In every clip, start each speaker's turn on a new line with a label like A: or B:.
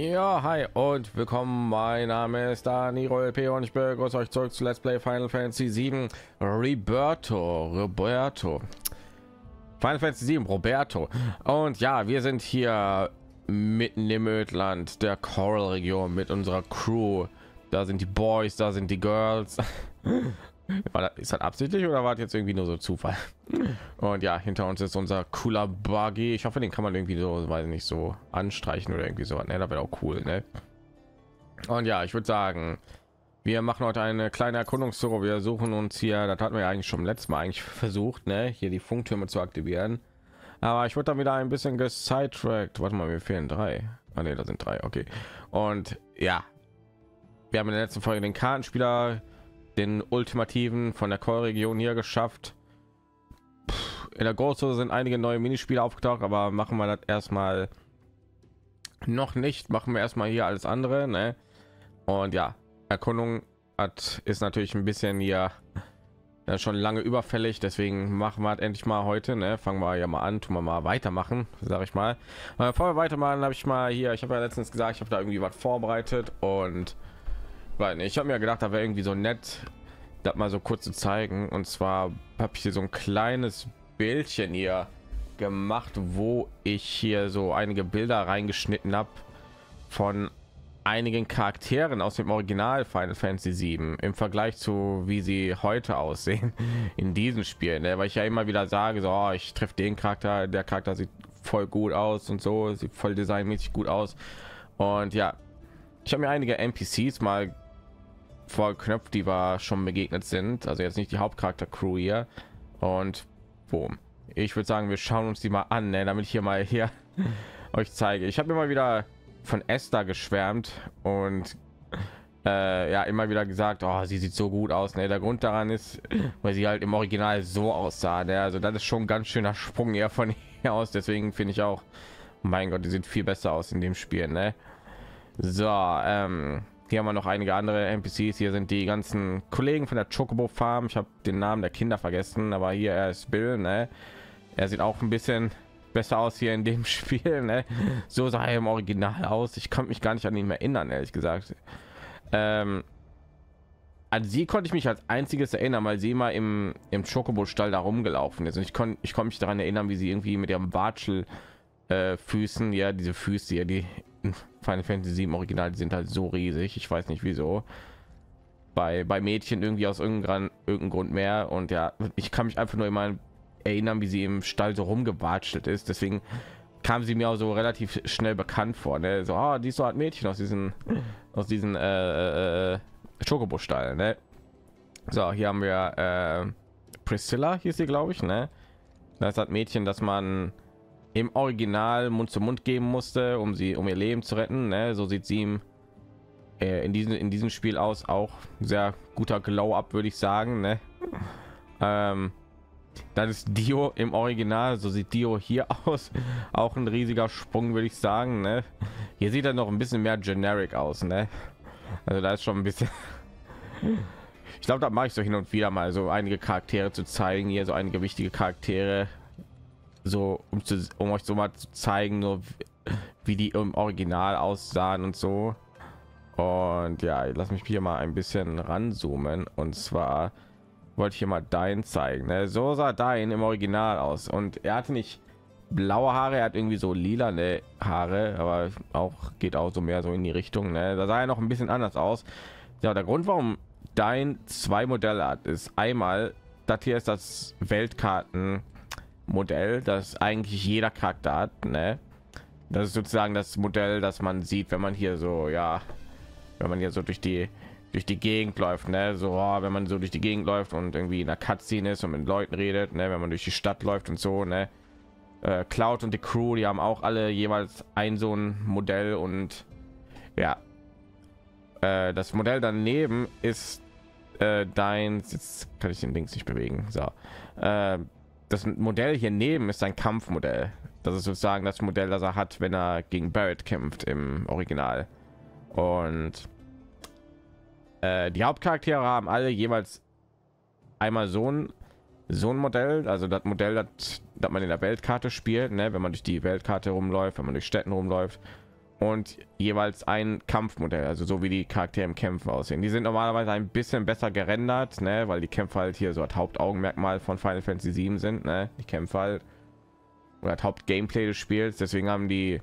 A: Ja, hi und willkommen. Mein Name ist Dani und ich begrüße euch zurück zu Let's Play Final Fantasy 7 Roberto. Final Fantasy 7 Roberto. Und ja, wir sind hier mitten im Ödland der Coral-Region mit unserer Crew. Da sind die Boys, da sind die Girls. Ist das absichtlich oder war das jetzt irgendwie nur so Zufall? Und ja, hinter uns ist unser cooler Buggy. Ich hoffe, den kann man irgendwie so, weiß nicht, so anstreichen oder irgendwie so. Ne, das wäre auch cool, ne? Und ja, ich würde sagen, wir machen heute eine kleine Erkundungstour. Wir suchen uns hier, das hatten wir ja eigentlich schon letztes Mal eigentlich versucht, ne, hier die Funktürme zu aktivieren. Aber ich wurde dann wieder ein bisschen gesidetrackt. Warte mal, mir fehlen 3. Ah ne, da sind 3, okay. Und ja, wir haben in der letzten Folge den Kartenspieler, den ultimativen von der Core-Region hier geschafft. In der Große sind einige neue Minispiele aufgetaucht, aber machen wir das erstmal noch nicht. Machen wir erstmal hier alles andere, ne? Und ja, Erkundung ist natürlich ein bisschen hier schon lange überfällig, deswegen machen wir endlich mal heute, ne? Fangen wir ja mal an, tun wir mal weitermachen, sage ich mal. Bevor wir weitermachen, habe ich mal hier, ich habe ja letztens gesagt, ich habe da irgendwie was vorbereitet und weil ich habe mir gedacht, da wäre irgendwie so nett, das mal so kurz zu zeigen. Und zwar habe ich hier so ein kleines Bildchen hier gemacht, wo ich hier so einige Bilder reingeschnitten habe von einigen Charakteren aus dem Original Final Fantasy 7 im Vergleich zu wie sie heute aussehen in diesem Spiel, ne? Weil ich ja immer wieder sage, so, oh, ich treffe den Charakter, der Charakter sieht voll gut aus und so, sieht voll designmäßig gut aus. Und ja, ich habe mir einige NPCs mal vorknöpft, die wir schon begegnet sind, also jetzt nicht die Hauptcharakter Crew hier. Und boom, ich würde sagen, wir schauen uns die mal an, ne, damit ich hier mal hier euch zeige. Ich habe immer wieder von Esther geschwärmt und ja, immer wieder gesagt, oh, sie sieht so gut aus, ne? Der Grund daran ist, weil sie halt im Original so aussah, ne? Also das ist schon ein ganz schöner Sprung eher von hier aus, deswegen finde ich auch, mein Gott, die sieht viel besser aus in dem Spiel, ne? So, hier haben wir noch einige andere NPCs. Hier sind die ganzen Kollegen von der Chocobo Farm. Ich habe den Namen der Kinder vergessen, aber hier er ist Bill, ne? Er sieht auch ein bisschen besser aus hier in dem Spiel, ne? So sah er im Original aus. Ich konnte mich gar nicht an ihn erinnern, ehrlich gesagt. An sie konnte ich mich als einziges erinnern, weil sie immer im Chocobo Stall da rumgelaufen ist. Und ich konnte mich daran erinnern, wie sie irgendwie mit ihrem Watschel Füßen, ja, diese Füße hier, die Final Fantasy 7 Original, die sind halt so riesig. Ich weiß nicht wieso. Bei Mädchen irgendwie aus irgendeinem Grund mehr. Und ja, ich kann mich einfach nur immer erinnern, wie sie im Stall so rumgewatschelt ist. Deswegen kam sie mir auch so relativ schnell bekannt vor. Ne? So, die ist so ein Mädchen aus diesen Chocobo-Stall. Ne? So, hier haben wir Priscilla, hieß sie, glaube ich. Ne? Das hat Mädchen, dass man im Original Mund zu Mund geben musste, um ihr Leben zu retten, ne? So sieht sie in diesem Spiel aus, auch sehr guter Glow up, würde ich sagen, ne? Das ist Dio im Original, so sieht Dio hier aus, auch ein riesiger Sprung, würde ich sagen, ne? Hier sieht er noch ein bisschen mehr generic aus, ne? Also da ist schon ein bisschen ich glaube, da mache ich so hin und wieder mal so einige Charaktere zu zeigen, hier so einige wichtige Charaktere, so um euch so mal zu zeigen, nur wie die im Original aussahen und so. Und ja, lass mich hier mal ein bisschen ranzoomen. Und zwar wollte ich hier mal Dein zeigen, ne? So sah Dein im Original aus. Und er hatte nicht blaue Haare, er hat irgendwie so lila Haare, aber geht auch so mehr so in die Richtung, ne? Da sah er noch ein bisschen anders aus. Ja, der Grund, warum Dein 2 Modelle hat, ist einmal, das hier ist das Weltkarten Modell, das eigentlich jeder Charakter hat, ne? Das ist sozusagen das Modell, das man sieht, wenn man hier so, ja, wenn man hier so durch die Gegend läuft, ne? So, wenn man so durch die Gegend läuft und irgendwie in der Cutscene ist und mit Leuten redet, ne? Wenn man durch die Stadt läuft und so, ne? Cloud und die Crew, die haben auch alle jeweils so ein Modell und ja, das Modell daneben ist jetzt kann ich den Links nicht bewegen. So, das Modell hier neben ist ein Kampfmodell. Das ist sozusagen das Modell, das er hat, wenn er gegen Barrett kämpft im Original. Und die Hauptcharaktere haben alle jeweils einmal so ein Modell, also das Modell, das man in der Weltkarte spielt, ne? Wenn man durch die Weltkarte rumläuft, wenn man durch Städten rumläuft. und jeweils ein Kampfmodell, also so wie die Charaktere im Kämpfen aussehen. Die sind normalerweise ein bisschen besser gerendert, ne, weil die Kämpfe halt hier so das Hauptaugenmerkmal von Final Fantasy 7 sind, ne, die Kämpfe halt oder das Hauptgameplay des Spiels. Deswegen haben die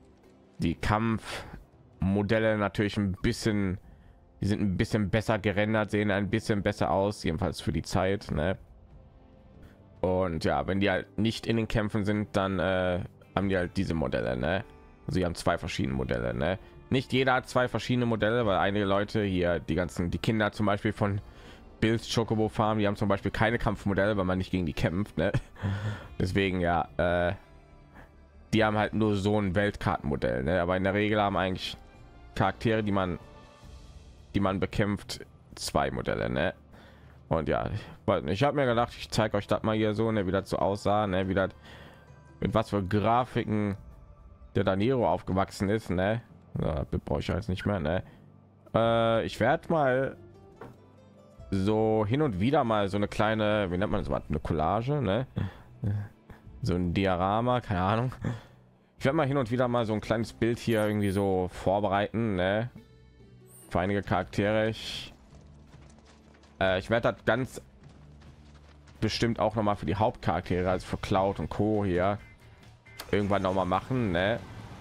A: Kampfmodelle natürlich ein bisschen, die sind ein bisschen besser gerendert, sehen ein bisschen besser aus, jedenfalls für die Zeit, ne? Und ja, wenn die halt nicht in den Kämpfen sind, dann haben die halt diese Modelle, ne? Sie haben zwei verschiedene Modelle, ne? Nicht jeder hat zwei verschiedene Modelle, weil einige Leute hier, die Kinder zum Beispiel von Bills Chocobo Farm, die haben zum Beispiel keine Kampfmodelle, weil man nicht gegen die kämpft, ne? Deswegen ja, die haben halt nur so ein Weltkartenmodell, ne? Aber in der Regel haben eigentlich Charaktere, die man bekämpft, zwei Modelle, ne? Und ja, ich habe mir gedacht, ich zeige euch das mal hier so, ne, wie das so aussah, ne, wie das mit was für Grafiken der Daniro aufgewachsen ist, ne? Ja, brauche ich jetzt nicht mehr, ne? Ich werde mal so hin und wieder mal so eine kleine, wie nennt man das, eine Collage, ne? So ein Diorama, keine Ahnung. Ich werde mal hin und wieder mal so ein kleines Bild hier irgendwie so vorbereiten, ne? Für einige Charaktere. Ich werde das ganz bestimmt auch noch mal für die Hauptcharaktere, also für Cloud und Co. hier irgendwann noch mal machen, ne?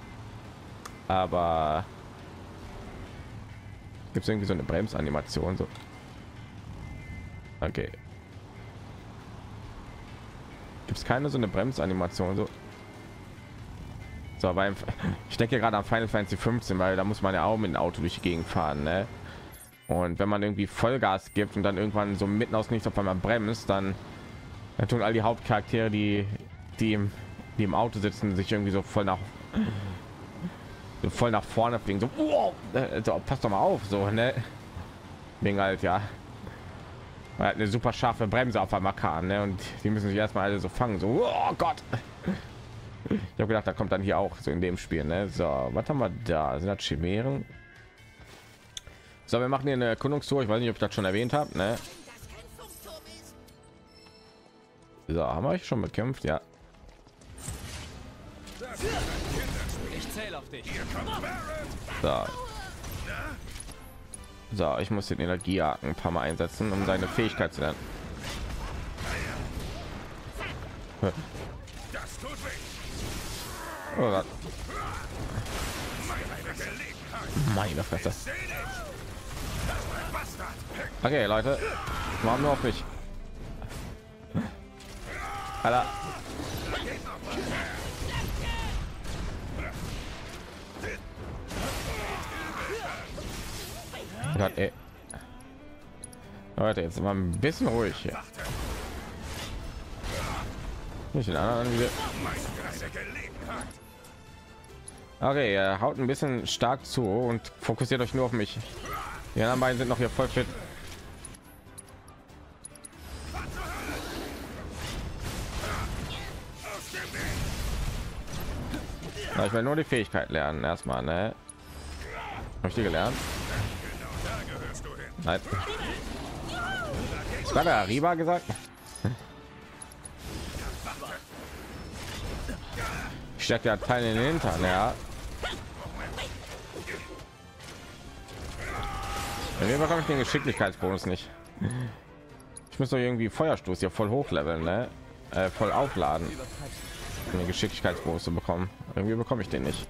A: Aber gibt es irgendwie so eine Bremsanimation so? Okay. Gibt es keine so eine Bremsanimation so? So, weil ich denke gerade an Final Fantasy 15, weil da muss man ja auch mit dem Auto durch die Gegend fahren, ne? Und wenn man irgendwie Vollgas gibt und dann irgendwann so mitten aus nichts auf einmal bremst, dann tun all die Hauptcharaktere, die im Auto sitzen, sich irgendwie so voll nach vorne fliegen, so, wow, so passt doch mal auf, so, ne? Wegen halt, ja, weil halt eine super scharfe Bremse auf einmal kam, ne? Und die müssen sich erstmal alle so fangen, so, oh Gott. Ich habe gedacht, da kommt dann hier auch so in dem Spiel, ne? So, was haben wir da? Sind das Chimären? So, wir machen hier eine Erkundungstour. Ich weiß nicht, ob ich das schon erwähnt habe, ne? So, haben wir euch schon bekämpft, ja.
B: Ich zähle auf dich.
A: So. So, ich muss den Energiehaken ein paar Mal einsetzen, um seine Fähigkeit zu lernen. Oh Gott. Meine Fresse. Okay, Leute, machen wir auf mich. Alter. Gott, ey. Leute, jetzt mal ein bisschen ruhig hier. Nicht den anderen wieder. Okay, ihr haut ein bisschen stark zu und fokussiert euch nur auf mich. Die anderen beiden sind noch hier voll fit. Ja, ich will nur die Fähigkeit lernen erstmal, ne? Habe ich die gelernt? Nein. Was war der Riva gesagt? Ich stecke ja Teil in den Hintern, ja. Wie bekomme ich den Geschicklichkeitsbonus nicht? Ich muss doch irgendwie Feuerstoß hier voll hochleveln, ne? Voll aufladen, um den Geschicklichkeitsbonus zu bekommen. Irgendwie bekomme ich den nicht.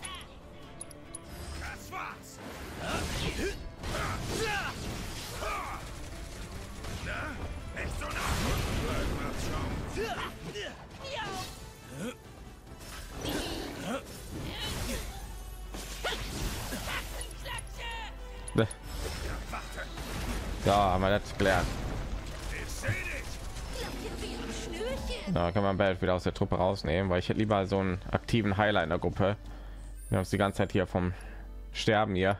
A: So, haben wir das gelernt. Da kann man bald wieder aus der Truppe rausnehmen, weil ich hätte lieber so einen aktiven Heiler in der Gruppe. Wir haben uns die ganze Zeit hier vom Sterben hier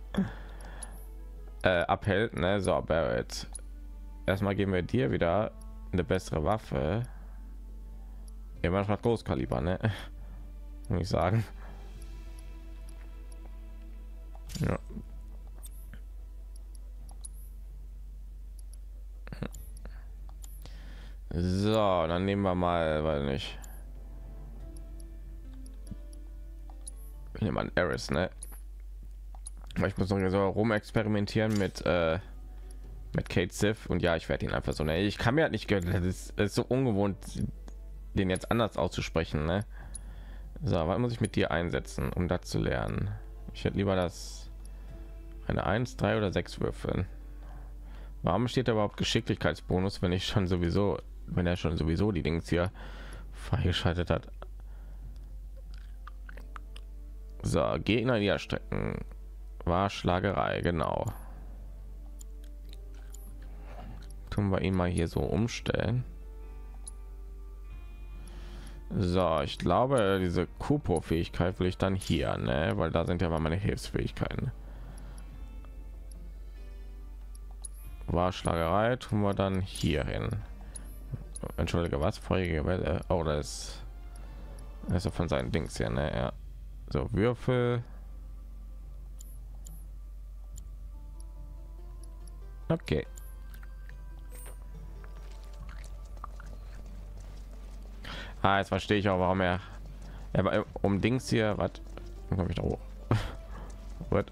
A: abhält, ne? So, Barrett. Erstmal geben wir dir wieder eine bessere Waffe. Immer noch Großkaliber, ne? Muss ich sagen. Ja. So, dann nehmen wir mal, weil nicht jemand Eris, ne? Ich muss noch so rum experimentieren mit Kate Sith und ja, ich werde ihn einfach so, ne? Ich kann mir halt nicht gönnen, das ist so ungewohnt, den jetzt anders auszusprechen, ne? So, was muss ich mit dir einsetzen, um das zu lernen? Ich hätte lieber das eine 1, 3 oder 6 würfeln. Warum steht da überhaupt Geschicklichkeitsbonus, wenn er schon sowieso die Dings hier freigeschaltet hat? So, Gegner niederstrecken. War Schlagerei, genau. Tun wir ihn mal hier so umstellen. So, ich glaube, diese Kupo-Fähigkeit will ich dann hier, ne? Weil da sind ja mal meine Hilfsfähigkeiten. War Schlagerei, tun wir dann hier hin. Entschuldige, was? Vorige Welle. Oh, das ist ja von seinen Dings hier, ne? Ja. So, Würfel. Okay. Jetzt verstehe ich auch, warum er um Dings hier, was komme ich da hoch? What?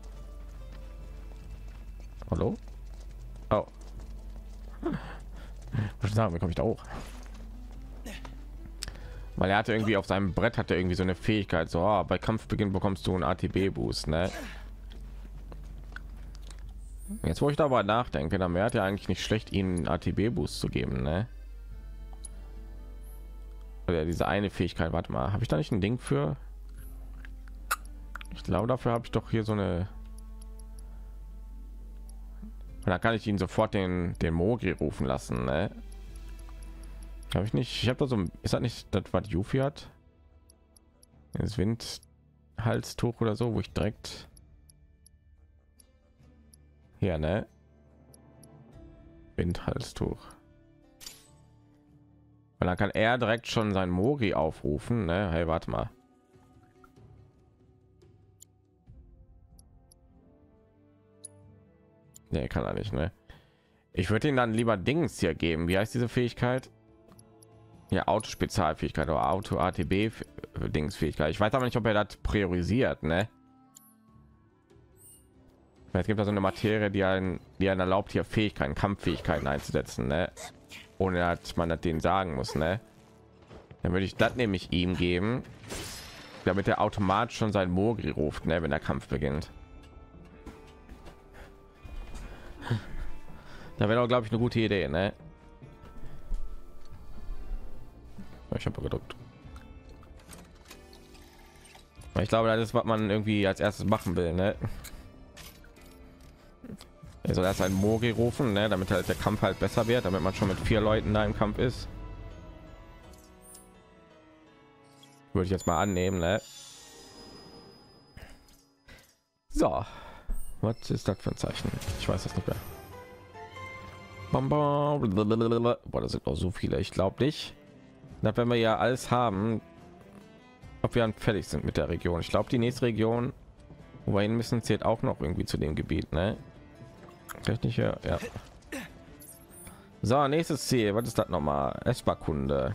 A: Hallo? Oh. Was sagen, wie komme ich da hoch? Weil er hatte irgendwie auf seinem Brett hatte irgendwie so eine Fähigkeit, so bei Kampfbeginn bekommst du einen ATB Boost, ne? Jetzt wo ich darüber nachdenke, dann wäre es ja eigentlich nicht schlecht, ihnen ATB Boost zu geben, ne? Oder diese eine Fähigkeit, warte mal, habe ich da nicht ein Ding für? Ich glaube, dafür habe ich doch hier so eine. Und da kann ich ihn sofort den Mogri rufen lassen, ne? Habe ich nicht. Ich habe da so. Ist das nicht das, was Yuffie hat? Das Windhalstuch oder so, wo ich direkt. Ja, ne? Windhalstuch. Und dann kann er direkt schon sein Mori aufrufen, ne? Hey, warte mal. Nee, kann er nicht, ne? Ich würde ihn dann lieber Dings hier geben. Wie heißt diese Fähigkeit? Ja, Auto-Spezialfähigkeit oder Auto-ATB Dingsfähigkeit. Ich weiß aber nicht, ob er das priorisiert, ne? Es gibt da so eine Materie, die einen erlaubt, hier Fähigkeiten, Kampffähigkeiten einzusetzen, ne? Ohne dass man das denen sagen muss, ne? Dann würde ich das nämlich ihm geben, damit er automatisch schon sein Mogri ruft, ne, wenn der Kampf beginnt. Da wäre doch, glaube ich, eine gute Idee, ne? Ich habe gedrückt. Ich glaube, das ist, was man irgendwie als erstes machen will, ne? Er soll erst einen Mogri rufen, ne, damit halt der Kampf halt besser wird, damit man schon mit 4 Leuten da im Kampf ist. Würde ich jetzt mal annehmen, ne? So, was ist das für ein Zeichen? Ich weiß das nicht mehr. Boah, das sind noch so viele. Ich glaube nicht, dass wenn wir ja alles haben, ob wir dann fertig sind mit der Region. Ich glaube, die nächste Region, wo wir hin müssen, zählt auch noch irgendwie zu dem Gebiet, ne? Technische, ja. So, nächstes Ziel. Was ist das nochmal? Esper-Kunde.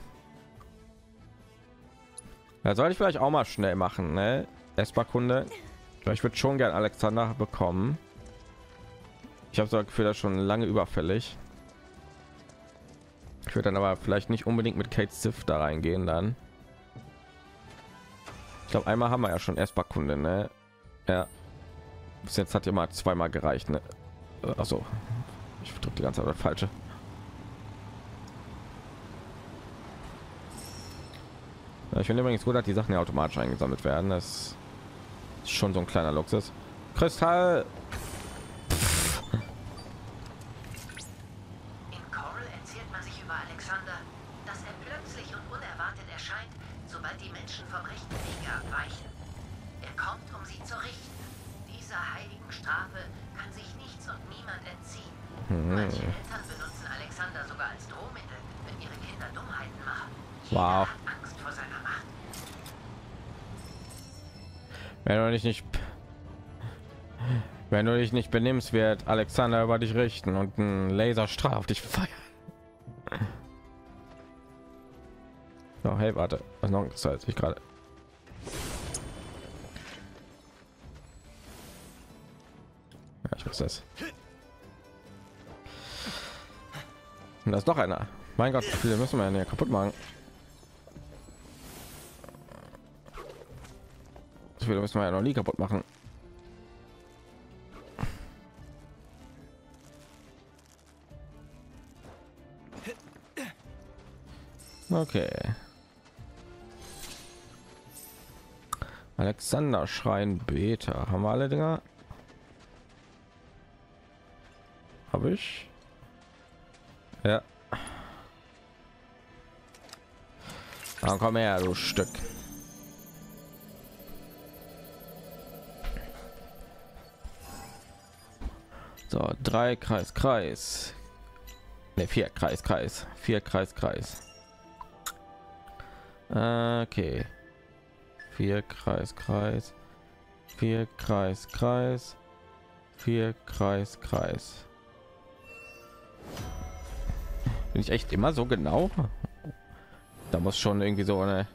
A: Da soll ich vielleicht auch mal schnell machen, ne? Esper-Kunde. Ich würde schon gern Alexander bekommen. Ich habe so das Gefühl, das schon lange überfällig. Ich würde dann aber vielleicht nicht unbedingt mit Kate Sith da reingehen dann. Ich glaube, einmal haben wir ja schon Esper-Kunde, ne? Ja. Bis jetzt hat ja mal zweimal gereicht, ne? Also, ich drücke die ganze Zeit das Falsche. Ich finde übrigens gut, dass die Sachen ja automatisch eingesammelt werden. Das ist schon so ein kleiner Luxus. Kristall.
C: In Coral erzählt man sich über Alexander, dass er plötzlich und unerwartet erscheint, sobald die Menschen vom rechten Wege abweichen. Er kommt, um sie zu richten. Dieser heiligen Strafe kann sich nichts und niemand entziehen. Manche Eltern benutzen Alexander sogar als Drohmittel, wenn ihre Kinder Dummheiten machen.
A: Wow.
C: Jeder hat Angst vor seiner Macht.
A: Wenn du dich nicht benimmst, wird Alexander über dich richten und ein Laserstrahl auf dich feiern. So, hey, warte, was noch Zeit ich gerade. Ich weiß das. Und da ist doch einer. Mein Gott, wie viele müssen wir ja kaputt machen? So viele müssen wir ja noch nie kaputt machen. Okay. Alexander Schrein Beta. Haben wir alle Dinger? Habe ich? Ja. Dann komm her, du Stück. So, 3 Kreis, Kreis. Ne, 4 Kreis, Kreis. 4 Kreis, Kreis. Okay. 4 Kreis, Kreis. 4 Kreis, Kreis. 4 Kreis, Kreis. Bin ich echt immer so genau? Da muss schon irgendwie so eine.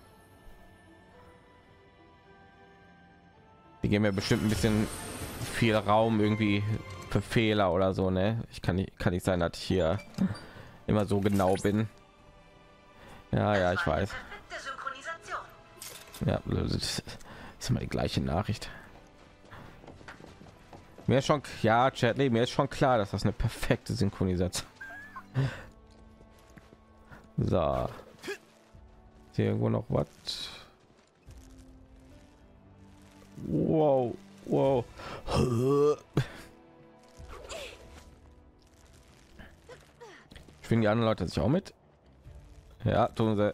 A: Die geben mir bestimmt ein bisschen viel Raum irgendwie für Fehler oder so, ne? Kann nicht sein, dass ich hier immer so genau bin. Ja, ich weiß. Ja, das ist immer die gleiche Nachricht. Mir ist schon, ja, Chatley, mir ist schon klar, dass das eine perfekte Synchronisation. So. Ist hier irgendwo noch was? Wow, wow. Spielen die anderen Leute sich auch mit? Ja, tun sie.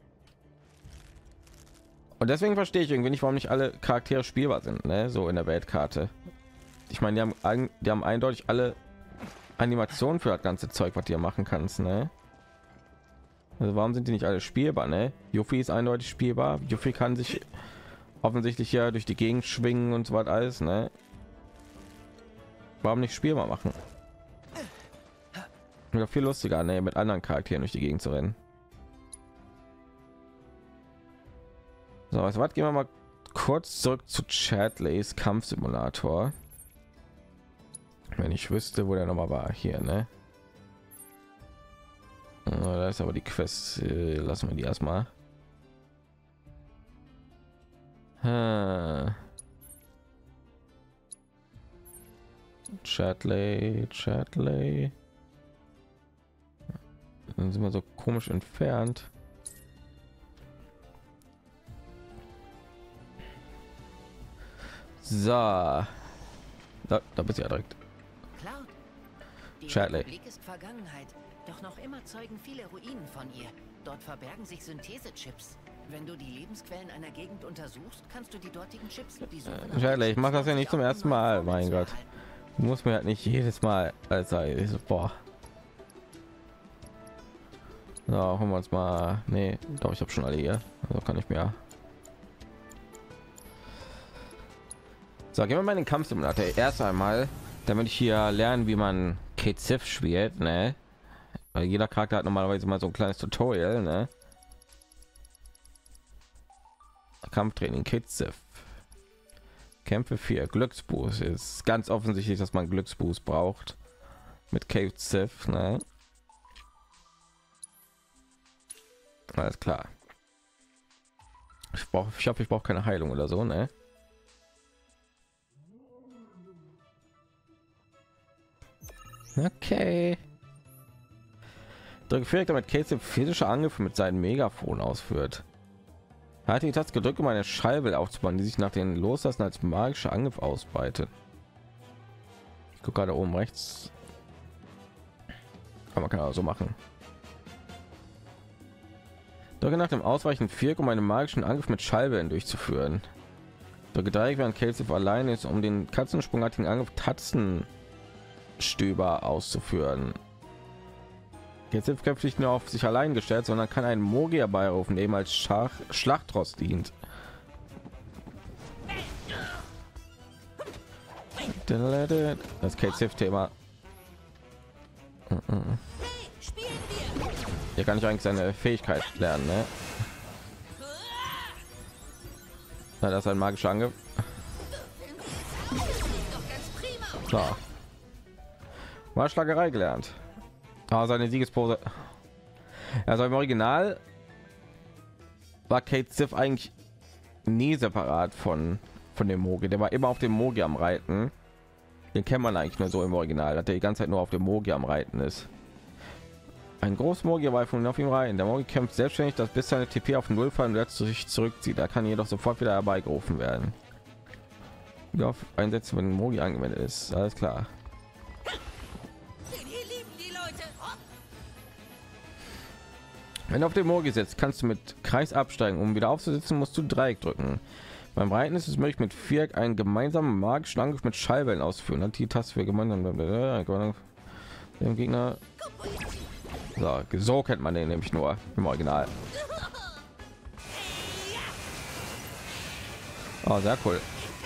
A: Und deswegen verstehe ich irgendwie nicht, warum nicht alle Charaktere spielbar sind, ne? So in der Weltkarte. Ich meine, die haben eindeutig alle Animationen für das ganze Zeug, was du hier machen kannst, ne? Also warum sind die nicht alle spielbar, ne? Yuffie ist eindeutig spielbar. Yuffie kann sich offensichtlich ja durch die Gegend schwingen und so was alles, ne? Warum nicht spielbar machen? Wäre viel lustiger, ne? Mit anderen Charakteren durch die Gegend zu rennen. So, was gehen wir mal kurz zurück zu Chatleys Kampfsimulator. Wenn ich wüsste, wo der noch mal war, hier, ne? Da ist aber die Quest, lassen wir die erstmal. Chatley. Dann sind wir so komisch entfernt. So, da bist du ja direkt.
C: Cloud, die
A: Chatley.
C: Republik ist Vergangenheit, doch noch immer zeugen viele Ruinen von ihr. Dort verbergen sich Synthesechips. Wenn du die Lebensquellen einer Gegend untersuchst, kannst du die dortigen Chips die
A: Chatley, ich mache das ja nicht zum ersten Mal, mein Gott. Du musst mir halt nicht jedes Mal also boah. So, holen wir uns mal. Nee, doch, ich habe schon alle hier. Also kann ich mehr. So, gehen wir mal in den Kampfsimulator. Erst einmal, damit ich hier lernen, wie man Cait Sith spielt, ne? Weil jeder Charakter hat normalerweise mal so ein kleines Tutorial, ne? Kampftraining Cait Sith. Kämpfe 4 Glücksboost. Ist ganz offensichtlich, dass man Glücksboost braucht mit Cait Sith, ne? Alles klar. Ich hoffe, ich brauche keine Heilung oder so, ne? Okay. Drücke Viereck, damit Cait Sith physische Angriffe mit seinem Megafon ausführt. Halte die Taste gedrückt, um eine Schallwelle aufzubauen, die sich nach den Loslassen als magischer Angriff ausbreitet. Ich gucke gerade oben rechts. Aber man kann auch so machen. Drücke nach dem Ausweichen Viereck, um einen magischen Angriff mit Schallwellen durchzuführen. Drücke Dreieck, während Cait Sith allein ist, um den katzensprungartigen Angriff Tatzenstöber auszuführen. Jetzt sind kämpft nicht nur auf sich allein gestellt, sondern kann einen Mogi herbeirufen, dem als Schlachtross dient. Das Cait Sith Thema. Hier kann ich eigentlich seine Fähigkeit lernen, ne? Na, das ist ein magischer Angriff. So, Mal Schlagerei gelernt. Aber seine Siegespose. Also im Original war Kate Sith eigentlich nie separat von dem Mogi. Der war immer auf dem Mogi am Reiten. Den kennt man eigentlich nur so im Original, dass der die ganze Zeit nur auf dem Mogi am Reiten ist. Ein großes Mogi war von auf ihm rein. Der Mogi kämpft selbstständig, dass bis seine TP auf Null fallen und letztlich zurückzieht. Da kann jedoch sofort wieder herbeigerufen werden. Wie auf Einsätze, wenn ein Mogi angewendet ist. Alles klar. Wenn du auf dem Mogi sitzt, kannst du mit Kreis absteigen. Um wieder aufzusitzen, musst du Dreieck drücken. Beim Reiten ist es möglich, mit Viereck einen gemeinsamen magischen Angriff mit Schallwellen ausführen. Dann die Taste für gemeinsam dem Gegner. So kennt man den nämlich nur im Original. Oh, sehr cool.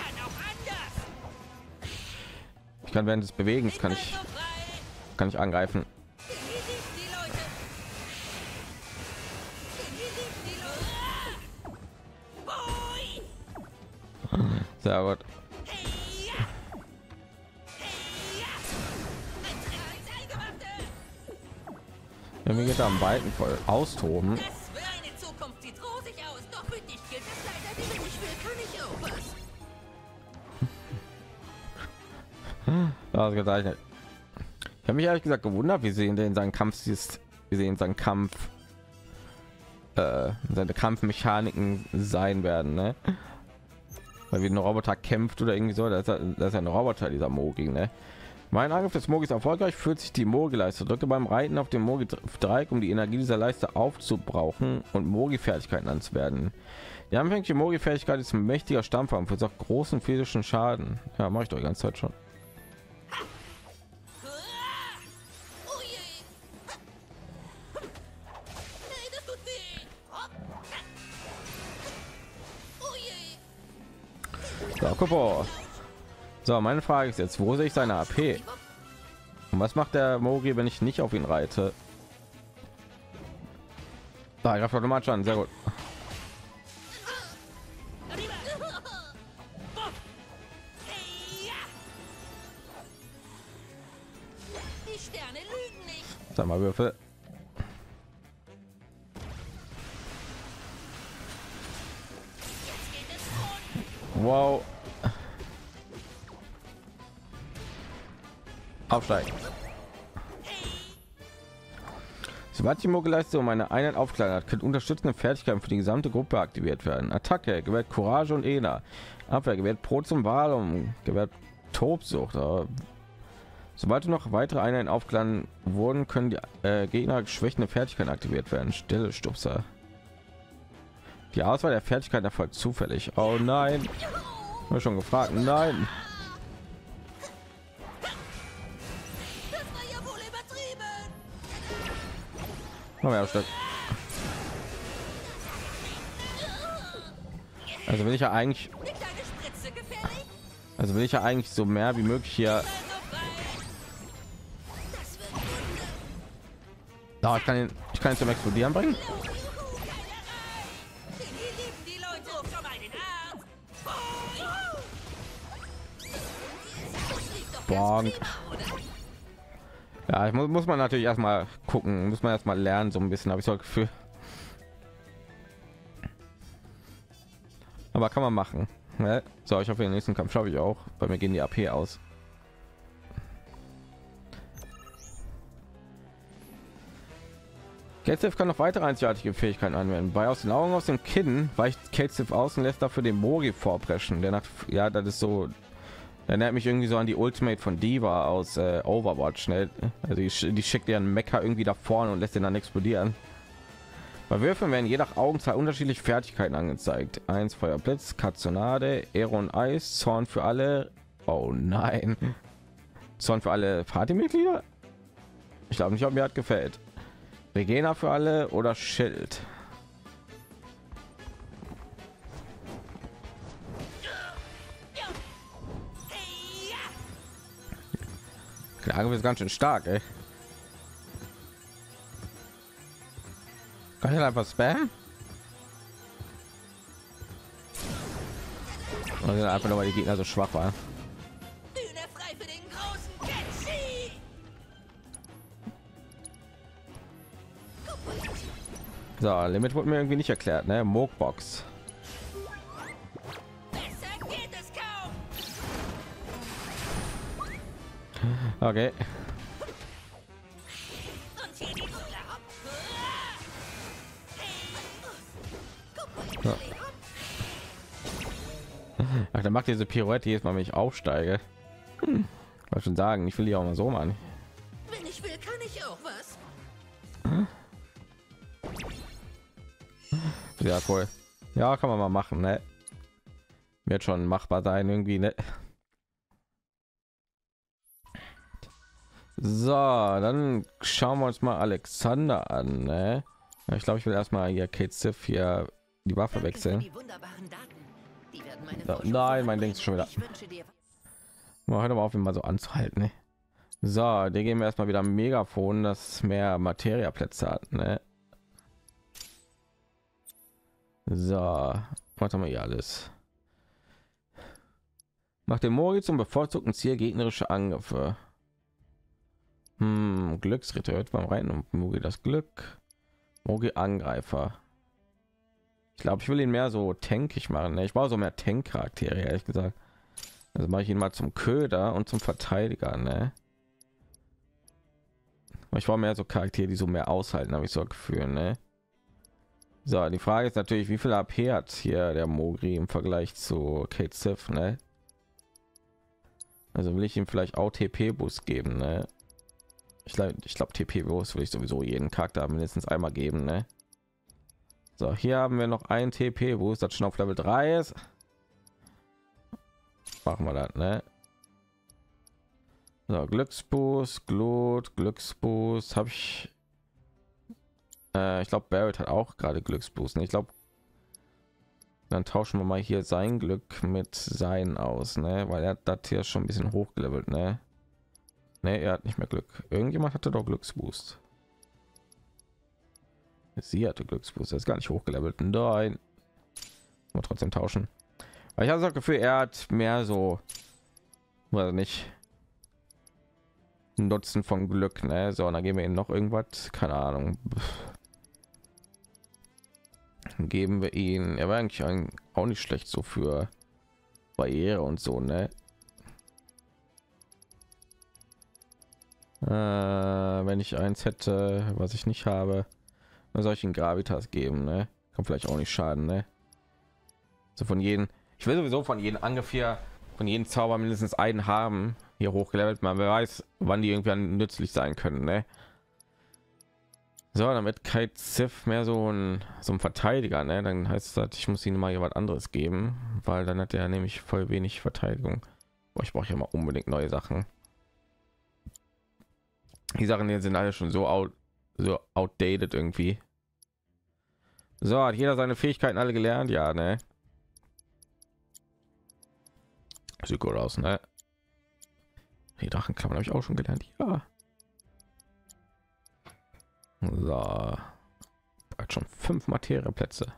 A: Ich kann während des Bewegens kann ich angreifen. Sehr gut. Ja, mir geht da am Weiten voll austoben.
D: Das für eine Zukunft sieht rosig aus, doch für dich gilt es leider, die wenn ich will, kann ich auch was.
A: Das gezeichnet. Ich habe mich ehrlich gesagt gewundert, wie sie in seinen Kampf ist, wie sie in seinen Kampf seine Kampfmechaniken sein werden, ne? Weil wie ein Roboter kämpft oder irgendwie so, das ist ein Roboter, dieser Mogi, ne? Mein Angriff des Mogis erfolgreich, führt sich die Mogi-Leiste. Drücke beim Reiten auf dem Mogi-Dreieck, um die Energie dieser Leiste aufzubrauchen und Mogi-Fertigkeiten anzuwerden. Die anfängliche Mogi-Fertigkeit ist ein mächtiger Stampfer und verursacht großen physischen Schaden. Ja, mache ich doch die ganze Zeit schon. So, Kupo. So, meine Frage ist jetzt, wo sehe ich seine AP? Und was macht der Mogi, wenn ich nicht auf ihn reite? Da greift automatisch an, sehr gut.
D: Die Sterne lügen nicht.
A: Sag mal, Würfel. Wow. Aufsteigen. Sobald die Mogi-Leiste um eine Einheit aufklären hat, können unterstützende Fertigkeiten für die gesamte Gruppe aktiviert werden. Attacke gewährt Courage und Ena. Abwehr gewährt Pro zum Wahlum, gewährt Tobsucht. Sobald du noch weitere Einheiten aufgeladen wurden, können die Gegner schwächende Fertigkeiten aktiviert werden. Stille Stupser. Die Auswahl der Fertigkeit erfolgt zufällig. Oh nein. Ich habe schon gefragt. Nein.
D: Das war ja wohl übertrieben.
A: Noch mehr Stück. Also will ich ja eigentlich.
D: Liegt deine Spritze gefährlich?
A: Also will ich ja eigentlich so mehr wie möglich hier.
D: Also frei. Das wird Wunder.
A: Da ich kann ihn zum Explodieren bringen. Bonk. Ja, ich muss man natürlich erstmal gucken, muss man erstmal lernen, so ein bisschen habe ich so ein Gefühl. Aber kann man machen. Ne? So, ich hoffe, den nächsten Kampf schaffe ich auch, bei mir gehen die AP aus. Kate Sith kann noch weitere einzigartige Fähigkeiten anwenden. Bei aus den Augen aus dem Kinn weicht Kate Sith aus und lässt dafür den Mogi vorpreschen. Der ja, das ist so. Erinnert mich irgendwie so an die Ultimate von Diva aus Overwatch. Ne? Also die schickt ihren Mecha irgendwie da vorne und lässt den dann explodieren. Bei Würfeln werden je nach Augenzahl unterschiedliche Fertigkeiten angezeigt. 1 Feuerblitz, Katzonade, Aero und Eis, Zorn für alle. Oh nein. Zorn für alle Partymitglieder? Ich glaube nicht, ob mir hat gefällt. Regena für alle oder Schild. Klage ist ganz schön stark, ey. Kann ich einfach spammen? Oder einfach nur, weil die Gegner so schwach waren.
D: Bühne frei für den großen Kenshi.
A: So, Limit wurde mir irgendwie nicht erklärt, ne? Mogbox.
D: Besser geht es kaum.
A: Okay.
D: Und hier die Kugel ab.
A: Ja. Ach, dann macht diese Pirouette jedes Mal, wenn ich aufsteige. Was schon sagen, ich will die auch mal so machen.
D: Wenn ich will, kann ich auch was.
A: Sehr cool. Ja, kann man mal machen, ne? Wird schon machbar sein irgendwie, ne? So, dann schauen wir uns mal Alexander an, ne? Ich glaube, ich will erstmal hier Kate Sif hier die Waffe wechseln.
C: Die wunderbaren Daten. Die werden meine
A: Da,
C: Forschung
A: nein, mein Ding ist schon wieder.
C: Ich wünsche dir
A: Mal heute mal auf, ihn mal so anzuhalten, ne? So, der geben wir erstmal wieder ein Megafon, das mehr Materiaplätze hat, ne? So, was haben wir hier alles? Macht den Mori zum bevorzugten Ziel gegnerische Angriffe. Glücksritter hört beim Reiten und Mori das Glück. Mori Angreifer. Ich glaube, ich will ihn mehr so tankig machen. Ne? Ich brauche so mehr Tank-Charaktere, ehrlich gesagt. Also mache ich ihn mal zum Köder und zum Verteidiger. Ne? Ich brauche mehr so Charaktere, die so mehr aushalten, habe ich so ein Gefühl. Ne? So, die Frage ist natürlich, wie viel AP hat hier der Mogri im Vergleich zu Kate Sif, ne? Also will ich ihm vielleicht auch TP-Boost geben, ne? Ich glaube TP-Boost will ich sowieso jeden Charakter mindestens einmal geben, ne? So, hier haben wir noch einen TP-Boost, das schon auf Level 3 ist. Machen wir das, ne? So, Glücksboost, Glut, Glücksboost habe ich. Ich glaube, Barrett hat auch gerade Glücksboost. Ne? Ich glaube, dann tauschen wir mal hier sein Glück mit sein aus, ne? Weil er hat das hier schon ein bisschen hochgelevelt, ne? Ne, er hat nicht mehr Glück. Irgendjemand hatte doch Glücksboost. Sie hatte Glücksboost, er ist gar nicht hochgelevelt. Nein, aber trotzdem tauschen. Aber ich habe das Gefühl, er hat mehr so, oder nicht, ein Nutzen von Glück, ne? So, und dann geben wir ihm noch irgendwas, keine Ahnung. Geben wir ihn, er war eigentlich auch nicht schlecht so für Barriere und so, ne? Wenn ich eins hätte, was ich nicht habe, dann soll ich ihn Gravitas geben, ne? Kann vielleicht auch nicht schaden, ne? So von jedem, ich will sowieso von jedem Angriff hier, von jedem Zauber mindestens einen haben, hier hochgelevelt, man wer weiß, wann die irgendwann nützlich sein können, ne? So, damit Kate Sif mehr so ein Verteidiger, ne? Dann heißt es, ich muss ihnen mal jemand anderes geben, weil dann hat er nämlich voll wenig Verteidigung. Boah, ich brauche ja mal unbedingt neue Sachen. Die Sachen hier sind alle schon so outdated irgendwie. So, hat jeder seine Fähigkeiten alle gelernt? Ja, ne? Sieht gut aus, ne? Die Drachenklammern habe ich auch schon gelernt. Ja. So, hat schon 5 Materieplätze.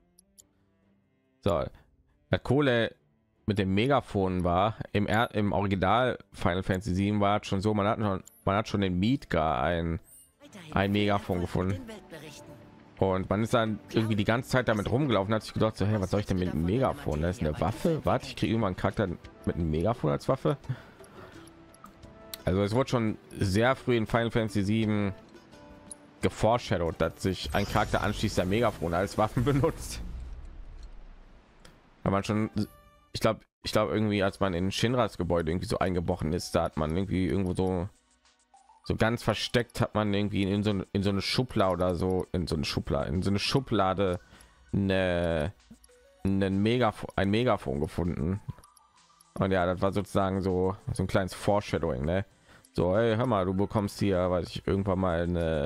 A: So, der Kohle mit dem Megafon war im Original Final Fantasy 7 war schon so, man hat schon den Midgar ein Megafon gefunden und man ist dann irgendwie die ganze Zeit damit rumgelaufen, hat sich gedacht, so, hey, was soll ich denn mit dem Megafon? Das ist eine Waffe. Warte, ich kriege immer einen Charakter mit einem Megafon als Waffe. Also es wurde schon sehr früh in Final Fantasy 7 geforeshadowed, dass sich ein Charakter anschließt, der Megafon als Waffen benutzt. Weil man schon, ich glaube irgendwie, als man in Shinras Gebäude irgendwie so eingebrochen ist, da hat man irgendwie irgendwo so ganz versteckt, hat man irgendwie in so eine Schublade oder so, in so eine Schublade ein Megafon gefunden. Und ja, das war sozusagen so ein kleines Foreshadowing, ne? So, hey, hör mal, du bekommst hier, weiß ich, irgendwann mal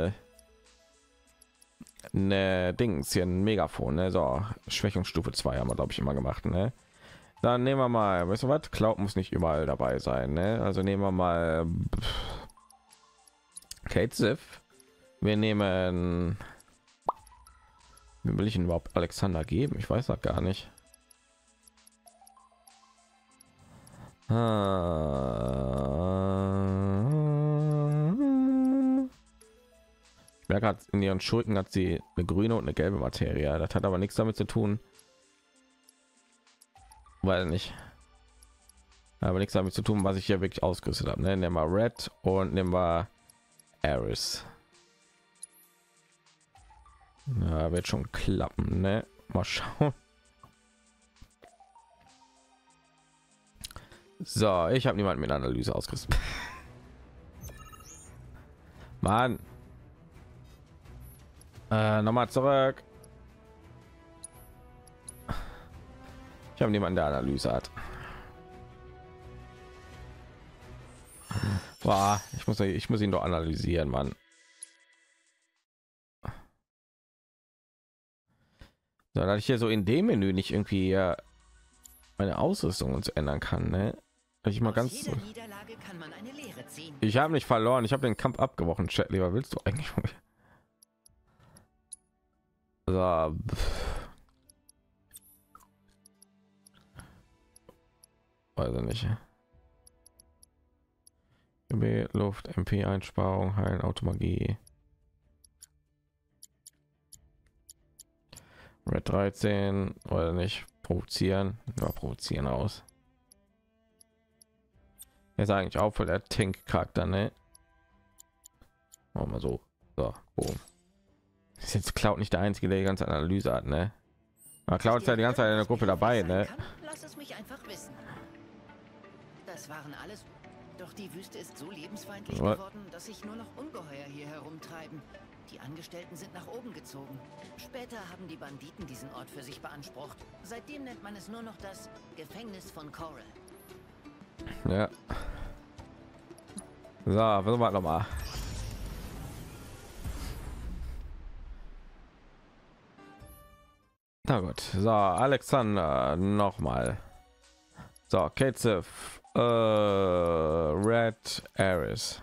A: eine Dings hier, ein Megafon, ne? So, Schwächungsstufe 2 haben wir, glaube ich, immer gemacht, ne? Dann nehmen wir mal, weißt du was, Cloud muss nicht überall dabei sein, ne? Also nehmen wir mal Kate Sif. Wir nehmen, wie will ich ihn überhaupt Alexander geben? Ich weiß das gar nicht. Wer gerade in ihren Schulden hat sie eine grüne und eine gelbe Materie. Das hat aber nichts damit zu tun, weil nicht. Aber nichts damit zu tun, was ich hier wirklich ausgerüstet habe. Ne? Nehmen wir Red und nehmen wir Ares. Ja, wird schon klappen, ne? Mal schauen. So, ich habe niemanden mit Analyse ausgerüstet. Mann. Nochmal zurück. Ich habe niemanden, der Analyse hat. Boah, ich muss ihn doch analysieren, Mann. So, dass ich hier so in dem Menü nicht irgendwie meine Ausrüstung uns ändern kann, ne? Ich mal ganz. Ich habe nicht verloren. Ich habe den Kampf abgebrochen. Chat, lieber willst du eigentlich? So. Weiß ich nicht. Luft, MP Einsparung, heilen, Automagie. Red 13 oder nicht provozieren, ja, provozieren aus. Jetzt eigentlich auch für der Tank Charakter, ne? Machen wir so. So, boom. Ist jetzt Cloud nicht der einzige, der die ganze Analyse hat, ne? Aber Cloud ist ja die ganze Zeit in der Gruppe dabei, ne?
C: Lass es mich einfach wissen. Das waren alles. Doch die Wüste ist so lebensfeindlich geworden, dass sich nur noch Ungeheuer hier herumtreiben. Die Angestellten sind nach oben gezogen. Später haben die Banditen diesen Ort für sich beansprucht. Seitdem nennt man es nur noch das Gefängnis von Coral.
A: Ja. So, versuchen wir noch mal. Na gut. So, Alexander noch mal. So, Katzef, Red Ares.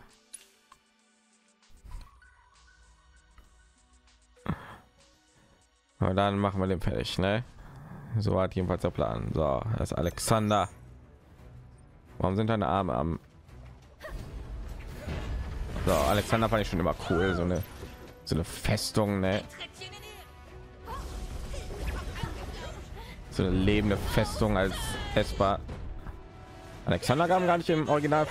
A: Und dann machen wir den fertig, ne? So hat jedenfalls der Plan. So, das ist Alexander. Warum sind deine Arme am? So, Alexander fand ich schon immer cool, so eine Festung, ne? So eine lebende Festung als Esper. Alexander kam gar nicht im Original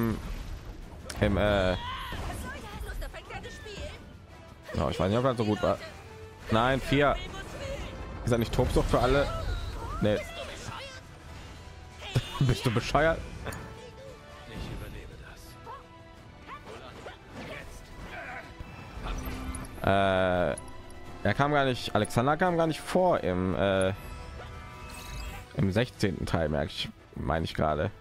A: oh, ich weiß nicht, ob das so gut war. Nein, 4. Ist er nicht Tobsucht für alle? Nee. Bist du bescheuert?
B: Ich überlebe das.
A: Er kam gar nicht. Alexander kam gar nicht vor im 16. Teil, merke ich, meine ich gerade.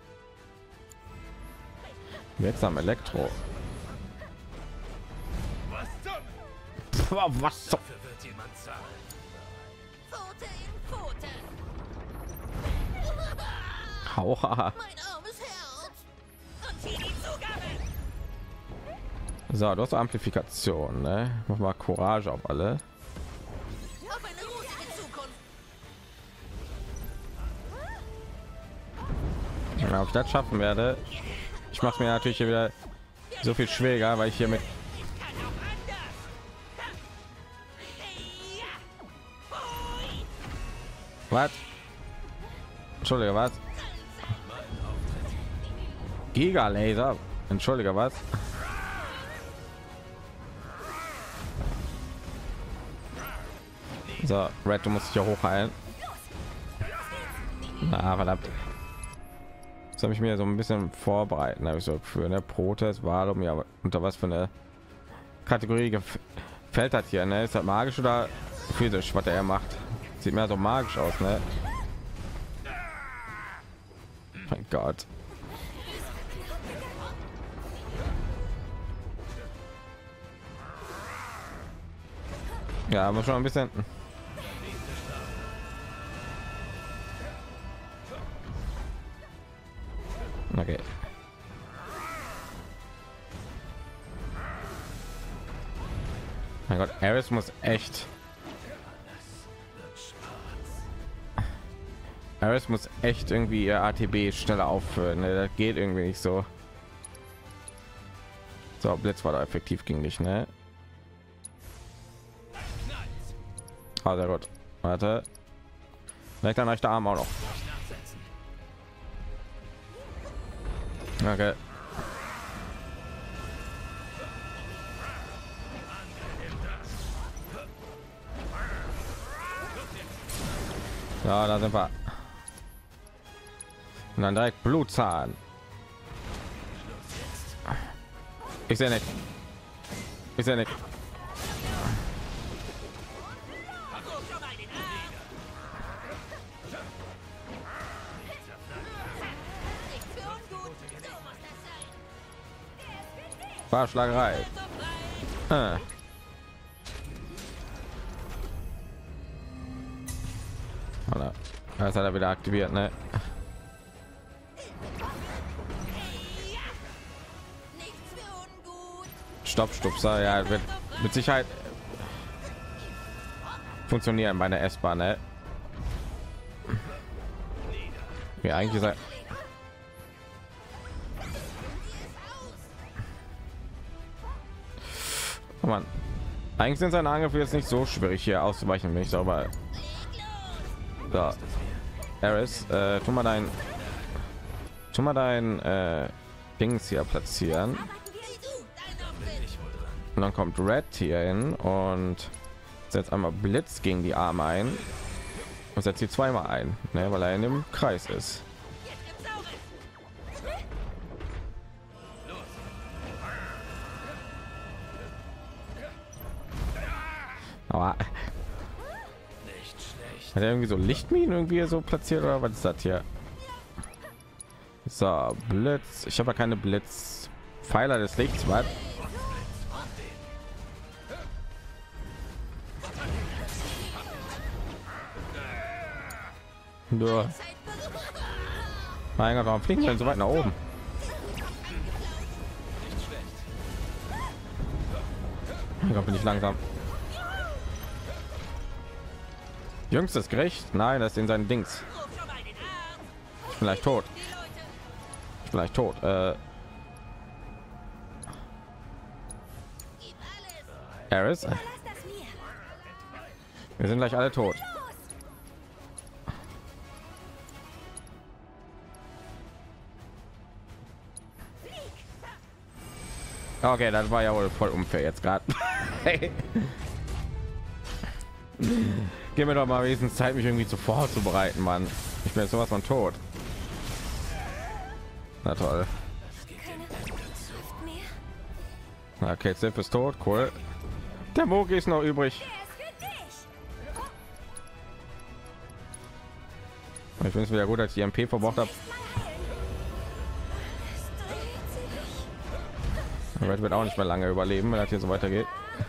A: Jetzt am Elektro. Was so?
B: Dafür wird jemand zahlen.
D: Pfote in Pfote.
A: Hauha.
D: Mein armes Herz. Und hier die Zugabe.
A: So, du hast Amplifikation, ne? Mach mal Courage auf alle.
D: Auf eine rosige Zukunft.
A: Genau, ob ich das schaffen werde. Ich mache mir natürlich hier wieder so viel schwieriger, weil ich hier mit
D: Kann auch anders.
A: was? Entschuldige, was? Giga Laser. Entschuldige, was? So, Red, du musst dich ja hochheilen. Na, verdammt. Das habe ich mir so ein bisschen vorbereiten, habe ich so für eine Protest war, um ja unter was für eine Kategorie gefällt hat hier, ne? Ist das magisch oder physisch, was er macht? Sieht mehr so magisch aus, ne? Mein Gott. Ja, muss schon ein bisschen. Okay. Mein Gott, Ares muss echt. Ares muss echt irgendwie ihr ATB schneller auffüllen. Ne? Das geht irgendwie nicht so. So, Blitz war da effektiv, ging nicht, ne? Ah, sehr gut. Warte. Vielleicht dann rechter Arm auch noch. Okay. Ja, da sind wir. Und dann direkt Blutzahn. Ich sehe nicht. Ich sehe nicht. Barschlagerei. Oder das hat er wieder aktiviert, ne? Stoppstupser, ja, wird mit Sicherheit funktionieren bei der S-Bahn, ne? Wie eigentlich sei. Oh Mann. Eigentlich sind seine Angriffe jetzt nicht so schwierig hier auszuweichen, wenn ich sauber. So. Ares, tu mal dein Dings hier platzieren. Und dann kommt Red hier hin und setzt einmal Blitz gegen die Arme ein und setzt sie zweimal ein, ne, weil er in dem Kreis ist. Aber hat er irgendwie so Lichtminen irgendwie so platziert oder was ist das hier? So, Blitz. Ich habe ja keine Blitzpfeiler des Lichts, was? Ja. Mein Gott, warum fliegen wir denn so weit nach oben? Ich glaube, bin ich langsam. Jüngstes Gericht? Nein, das ist in seinen Dings. Ich bin gleich tot. Ich bin gleich tot. Ares? Wir sind gleich alle tot. Okay, das war ja wohl voll unfair jetzt gerade. Gib mir doch mal wenigstens Zeit, mich irgendwie vorzubereiten, Mann. Ich bin jetzt sowas von tot. Na toll. Okay, Sif ist tot, cool. Der Mogi ist noch übrig. Ich finde es wieder gut, dass ich die MP verbraucht habe. Red wird auch nicht mehr lange überleben, wenn das hier so weitergeht.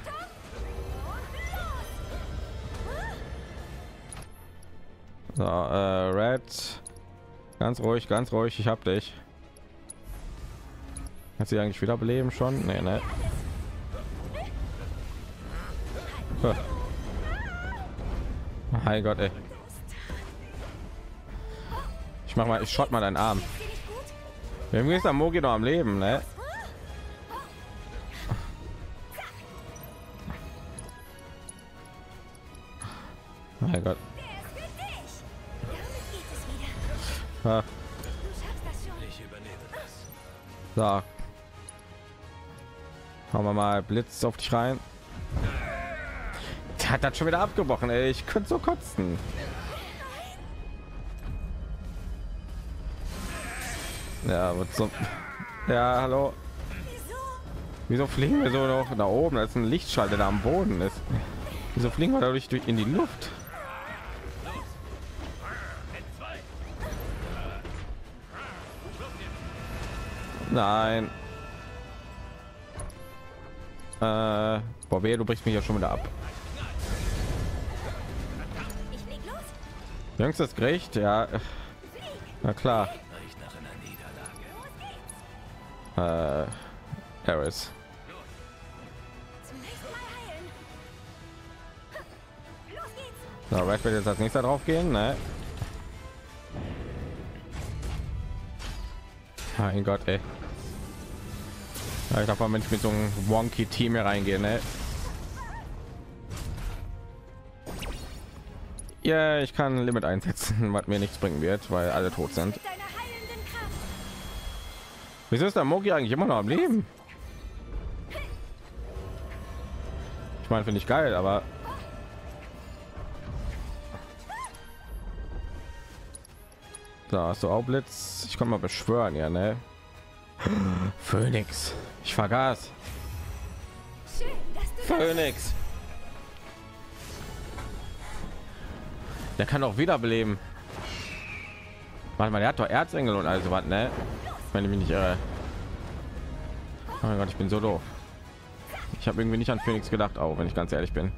A: So, Red, ganz ruhig, ich hab dich. Hat sie eigentlich wieder beleben schon? Nee, ne? Mein Gott, ey. Ich schott mal deinen Arm. Irgendwie ist der Mogi noch am Leben, ne? Mein Gott. Ja. So. Hauen wir mal Blitz auf dich rein. Der hat das schon wieder abgebrochen, ey. Ich könnte so kotzen. Ja, was so. Ja, hallo. Wieso fliegen wir so noch da oben? Da ist ein Lichtschalter, der am Boden ist. Wieso fliegen wir dadurch in die Luft? Nein. Bobby, du brichst mich ja schon wieder ab. Jüngstes Gericht, ja. Na klar. Ares. So, Red wird jetzt als nächster drauf gehen, ne? Mein Gott, ey. Ja, ich darf mal mit so einem wonky Team hier reingehen, ne? Ja, ich kann ein Limit einsetzen, was mir nichts bringen wird, weil alle tot sind.
D: Mit deiner heilenden Kraft.
A: Wieso ist der Mogi eigentlich immer noch am Leben? Ich meine, finde ich geil, aber da hast du auch Blitz. Ich kann mal beschwören, ja, ne? Phoenix. Ich vergaß.
D: Schön, dass du
A: Phoenix. Der kann auch wiederbeleben. Warte mal, der hat doch Erzengel und also was, ne? Wenn ich mich nicht irre. Oh mein Gott, ich bin so doof. Ich habe irgendwie nicht an Phoenix gedacht, auch wenn ich ganz ehrlich bin.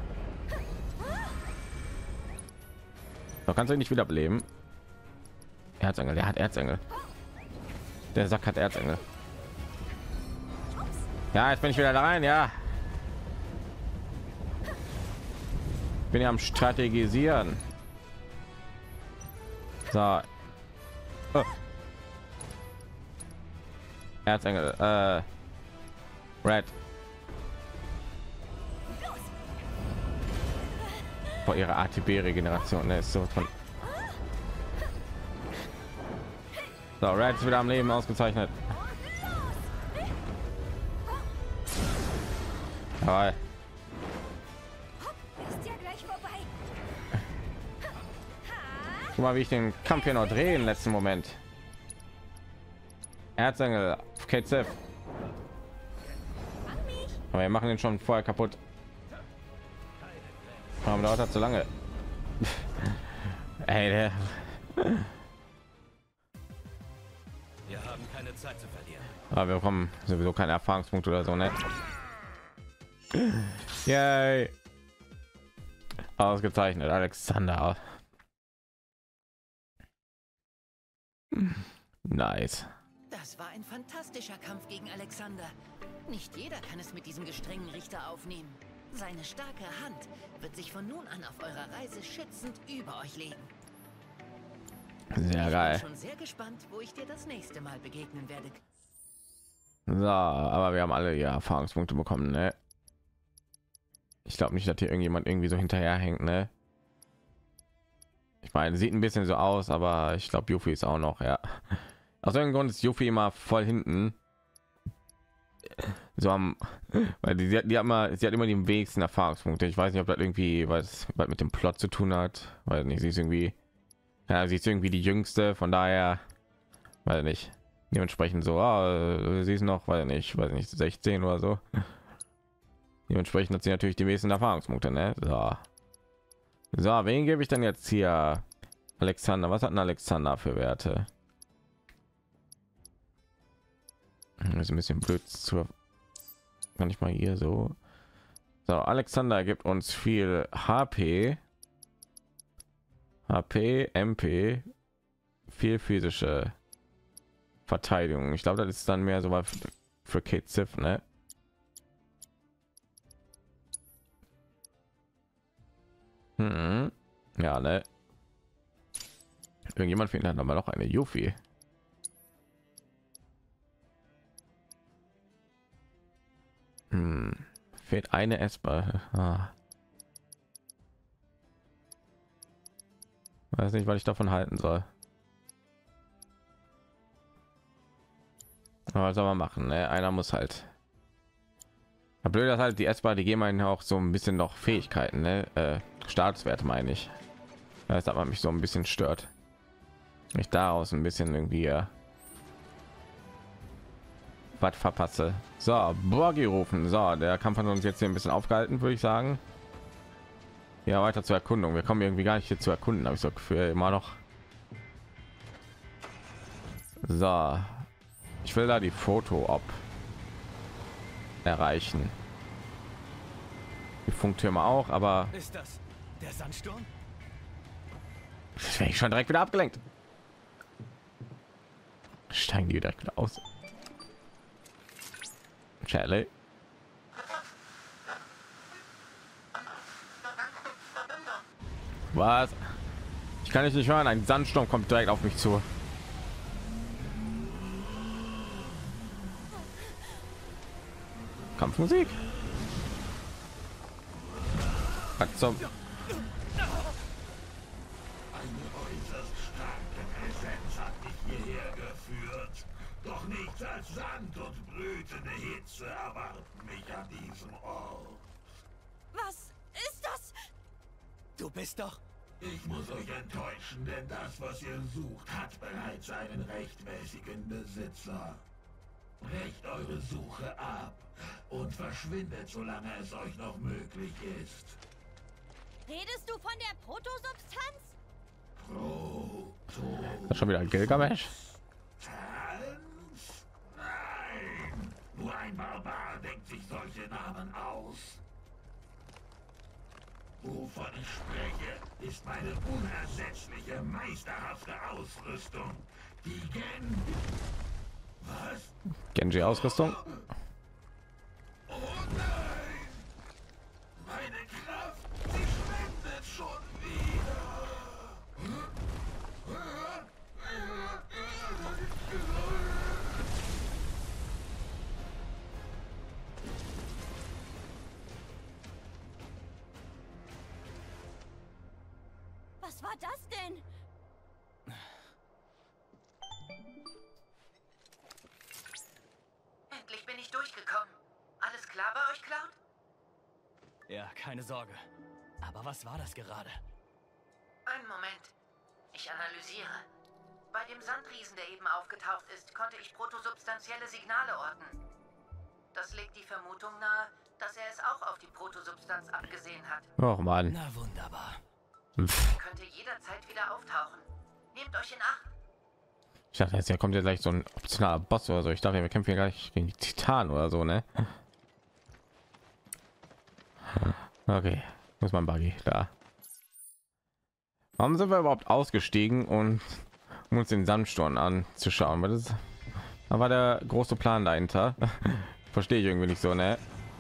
A: Da kannst du ihn nicht wiederbeleben. Erzengel, der hat Erzengel. Der Sack hat Erzengel. Ja, jetzt bin ich wieder da rein, ja. Bin ja am Strategisieren. So. Oh. Erzengel, Red. Vor ihrer ATB-Regeneration, ne, ist so von. So, Red ist wieder am Leben, ausgezeichnet. Jawohl.
D: ist ja gleich vorbei.
A: Guck mal, wie ich den Kampf hier noch drehe im letzten Moment. Erzengel, Kate Sif. Aber wir machen den schon vorher kaputt. Warum dauert das so lange? Ey, der.
B: Wir haben keine Zeit zu verlieren.
A: Aber wir bekommen sowieso keine Erfahrungspunkte oder so, ne? Yay! Ausgezeichnet, Alexander. Nice.
C: Das war ein fantastischer Kampf gegen Alexander. Nicht jeder kann es mit diesem gestrengen Richter aufnehmen. Seine starke Hand wird sich von nun an auf eurer Reise schützend über euch legen.
A: Sehr
C: Ich
A: geil.
C: bin schon sehr gespannt, wo ich dir das nächste Mal begegnen werde.
A: So, aber wir haben alle ja Erfahrungspunkte bekommen, ne? Ich glaube nicht, dass hier irgendjemand irgendwie so hinterherhängt, ne? Ich meine, sieht ein bisschen so aus, aber ich glaube, Yuffie ist auch noch, ja. Aus irgendeinem Grund ist Yuffie immer voll hinten. So am, weil sie hat immer die wenigsten Erfahrungspunkte. Ich weiß nicht, ob das irgendwie was mit dem Plot zu tun hat, weil nicht, sie ist irgendwie, ja, sie ist irgendwie die jüngste, von daher, weil nicht. Dementsprechend so, sie ist noch, weiß nicht, 16 oder so. Dementsprechend hat sie natürlich die wenigsten Erfahrungspunkte, ne? So, wen gebe ich denn jetzt hier? Alexander, was hat ein Alexander für Werte? Ist ein bisschen blöd zu, kann ich mal hier so. So, Alexander gibt uns viel HP, MP, viel physische Verteidigung. Ich glaube, das ist dann mehr so was für Kate Sif, ne? Ja, ne? Irgendjemand findet dann aber noch eine Yuffie. Fehlt eine Esper. Weiß nicht, was ich davon halten soll. Aber was soll man machen, ne? Einer muss halt. Aber blöd, dass halt die Esper, die geben einen auch so ein bisschen noch Fähigkeiten, ne? Staatswerte meine ich. Das hat man mich so ein bisschen stört. Ich daraus ein bisschen irgendwie was verpasse. So, Borgi rufen. So, der Kampf hat uns jetzt hier ein bisschen aufgehalten, würde ich sagen. Ja, weiter zur Erkundung. Wir kommen irgendwie gar nicht hier zu erkunden, habe ich so für immer noch. So, ich will da die Foto-Op erreichen. Die Funktürme auch, aber
B: Ist das der Sandsturm?
A: das wäre ich schon direkt wieder abgelenkt. Steigen die direkt wieder aus. Charlie. Was? Ich kann dich nicht hören. Ein Sandsturm kommt direkt auf mich zu. Kampfmusik. Was zum?
E: hierher geführt. Doch nichts als Sand und brütende Hitze erwarten mich an diesem Ort.
D: Was ist das?
B: Du bist doch...
E: Ich muss euch enttäuschen, denn das, was ihr sucht, hat bereits einen rechtmäßigen Besitzer. Brecht eure Suche ab und verschwindet, solange es euch noch möglich ist.
D: Redest du von der Protosubstanz?
E: Proto.
A: Das ist schon wieder ein Gilgamesh.
E: Tanz? Nein! Nur ein Barbar denkt sich solche Namen aus. Wovon ich spreche, ist meine unersetzliche, meisterhafte Ausrüstung. Die Was?
A: Genji Ausrüstung.
E: Oh nein! Meine Kraft, sie schwindet schon wieder.
D: Was war das denn?
C: Endlich bin ich durchgekommen. Alles klar bei euch, Cloud?
B: Ja, keine Sorge. Aber was war das gerade?
C: Einen Moment. Ich analysiere. Bei dem Sandriesen, der eben aufgetaucht ist, konnte ich protosubstanzielle Signale orten. Das legt die Vermutung nahe, dass er es auch auf die Protosubstanz abgesehen hat.
A: Oh Mann.
B: Na wunderbar.
C: Er könnte jederzeit wieder auftauchen. Nehmt euch in Acht.
A: Ich dachte jetzt, hier kommt ja gleich so ein optionaler Boss oder so. Ich dachte, wir kämpfen hier gleich gegen die Titan oder so, ne? Okay, muss man Buggy da. Warum sind wir überhaupt ausgestiegen und um uns den Sandsturm anzuschauen? Weil das da war der große Plan dahinter. Verstehe ich irgendwie nicht so, ne?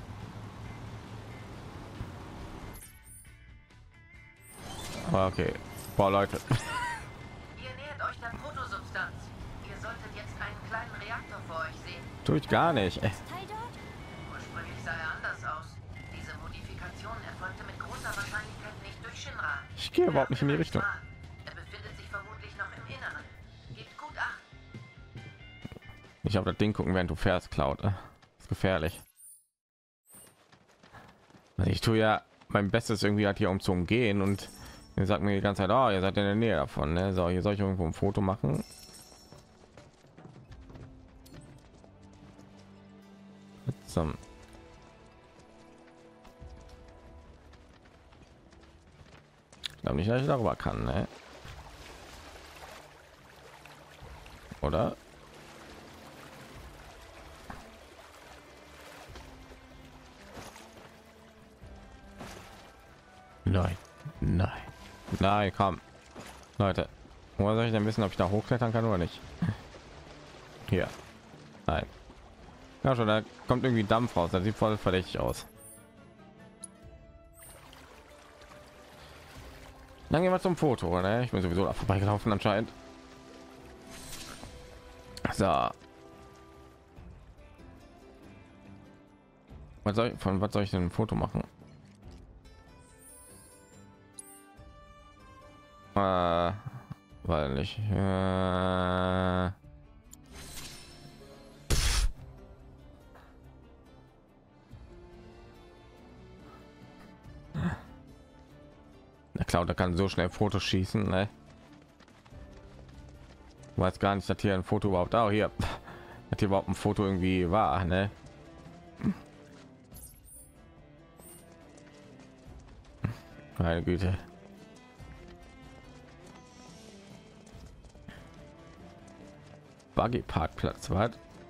A: Aber okay, boah Leute,
C: Ihr nähert euch der Protosubstanz. Ihr solltet jetzt einen kleinen Reaktor vor euch sehen.
A: tue ich gar nicht.
D: Teil dort?
C: Ursprünglich sah er anders aus. Diese Modifikation erfolgte mit großer Wahrscheinlichkeit nicht durch Shinra.
A: Ich gehe überhaupt nicht in die Richtung.
C: Er befindet sich vermutlich noch im Inneren. Gebt gut Acht.
A: Ich habe das Ding gucken, während du fährst, Cloud. Das ist gefährlich. Also ich tue ja mein Bestes irgendwie halt hier um zu umgehen und ihr sagt mir die ganze Zeit, oh, ihr seid in der Nähe davon, ne? So, hier soll ich irgendwo ein Foto machen. Zum ich glaube nicht, dass ich darüber kann, ne? Oder? Nein, nein, nein, komm, Leute, woher soll ich denn wissen, ob ich da hochklettern kann oder nicht? Hier, nein, ja schon, da kommt irgendwie Dampf raus, das sieht voll verdächtig aus. Dann gehen wir zum Foto, ne? Ich bin sowieso da vorbeigelaufen anscheinend. So, von was soll ich denn ein Foto machen? Weil nicht. Der Cloud kann so schnell Fotos schießen, ne? Ich weiß gar nicht, dass hier ein Foto überhaupt auch hier, hat hier überhaupt ein Foto irgendwie war, ne? Meine Güte. Buggy Parkplatz, was?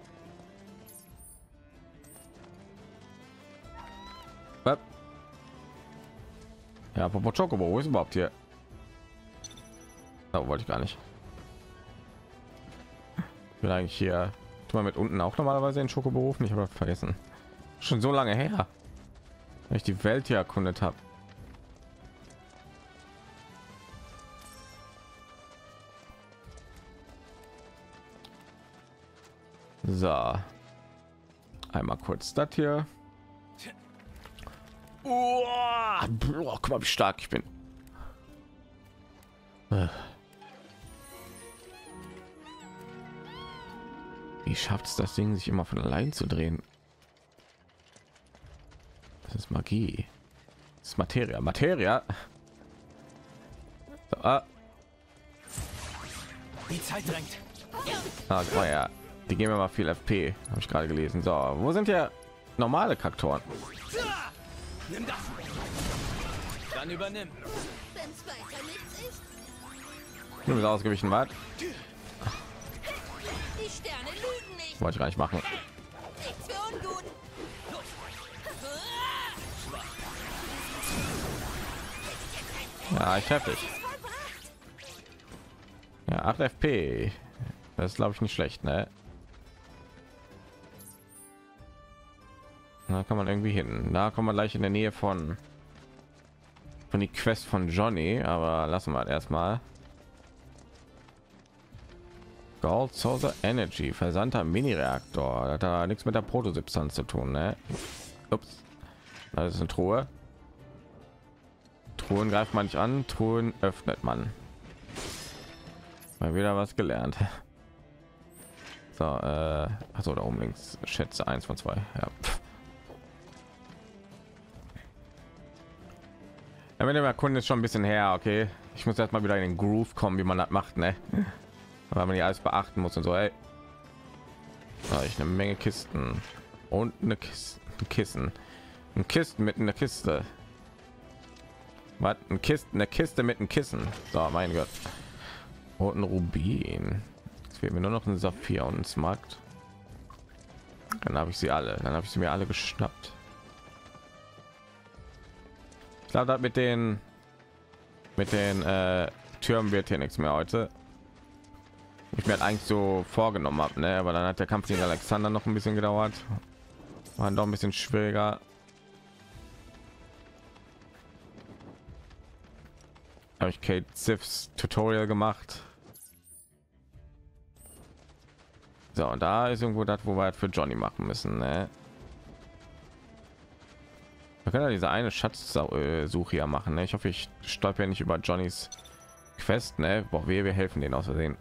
A: Ja, apropos Chocobo, wo ist überhaupt hier? Da wollte ich gar nicht. Ich will eigentlich hier mal mit unten auch normalerweise in Chocobo rufen. Ich habe vergessen. Schon so lange her, wenn ich die Welt hier erkundet habe. So, einmal kurz das hier. Guck mal, wie stark ich bin. Wie schafft es das Ding, sich immer von allein zu drehen? Das ist Magie. Das ist Materia. Materia. So,
B: Die Zeit drängt.
A: oh ja, die geben mir mal viel FP, habe ich gerade gelesen. So, wo sind ja normale Traktoren?
B: Nimm das. Dann übernimm.
D: Wenn's weiter nichts ist,
A: Du bist ausgewichen, was?
D: die Sterne lügen nicht.
A: Wollte ich gar nicht machen.
D: Nichts für ungut.
A: Ja, ich heftig. Ja, 8 FP. Das ist, glaube ich, nicht schlecht, ne? Da kann man irgendwie hin. Da kommen wir gleich in der Nähe von die Quest von Johnny, aber lassen wir erstmal. Gold Source Energy, versandter Mini-Reaktor. Das hat da nichts mit der Protosubstanz zu tun, ne? Ups. Das ist eine Truhe. Truhen greift man nicht an, Truhen öffnet man. Mal wieder was gelernt. So, also da oben links, schätze 1 von 2. Ja. Ja, wenn der Kunde ist schon ein bisschen her, okay. Ich muss erst mal wieder in den Groove kommen, wie man das macht, ne? Weil man ja alles beachten muss und so. Ey. So, ich eine Menge Kisten und eine Kiste, ein Kisten mit einer Kiste. Was? Eine Kiste mit einem Kissen. So, mein Gott. Und ein Rubin. Jetzt fehlt mir nur noch ein Saphir und ein Smart. Dann habe ich sie alle. Dann habe ich sie mir alle geschnappt. Ich glaube, mit den Türmen wird hier nichts mehr heute. Ich mir halt eigentlich so vorgenommen habe, ne? Aber dann hat der Kampf gegen Alexander noch ein bisschen gedauert. War doch ein bisschen schwieriger. Habe ich Kate Sifs Tutorial gemacht. So, und da ist irgendwo das, wo wir halt für Johnny machen müssen, ne? Wir können ja diese eine Schatzsuche ja machen, ne? Ich hoffe, ich stolper ja nicht über Johnnys Quest, ne? Boah, wir helfen denen aus Versehen.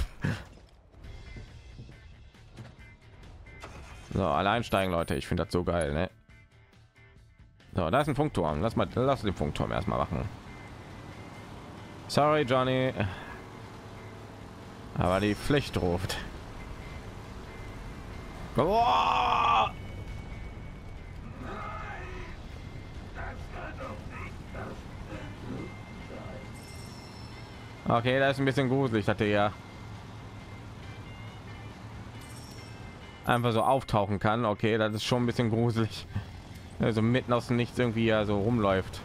A: So, alle einsteigen, Leute. Ich finde das so geil, ne? So, da ist ein Funkturm. Lass den Funkturm erstmal machen. Sorry, Johnny, aber die Pflicht ruft. Boah! Okay, da ist ein bisschen gruselig, dass der ja einfach so auftauchen kann. Okay, das ist schon ein bisschen gruselig. Also mitten aus dem Nichts irgendwie ja so rumläuft.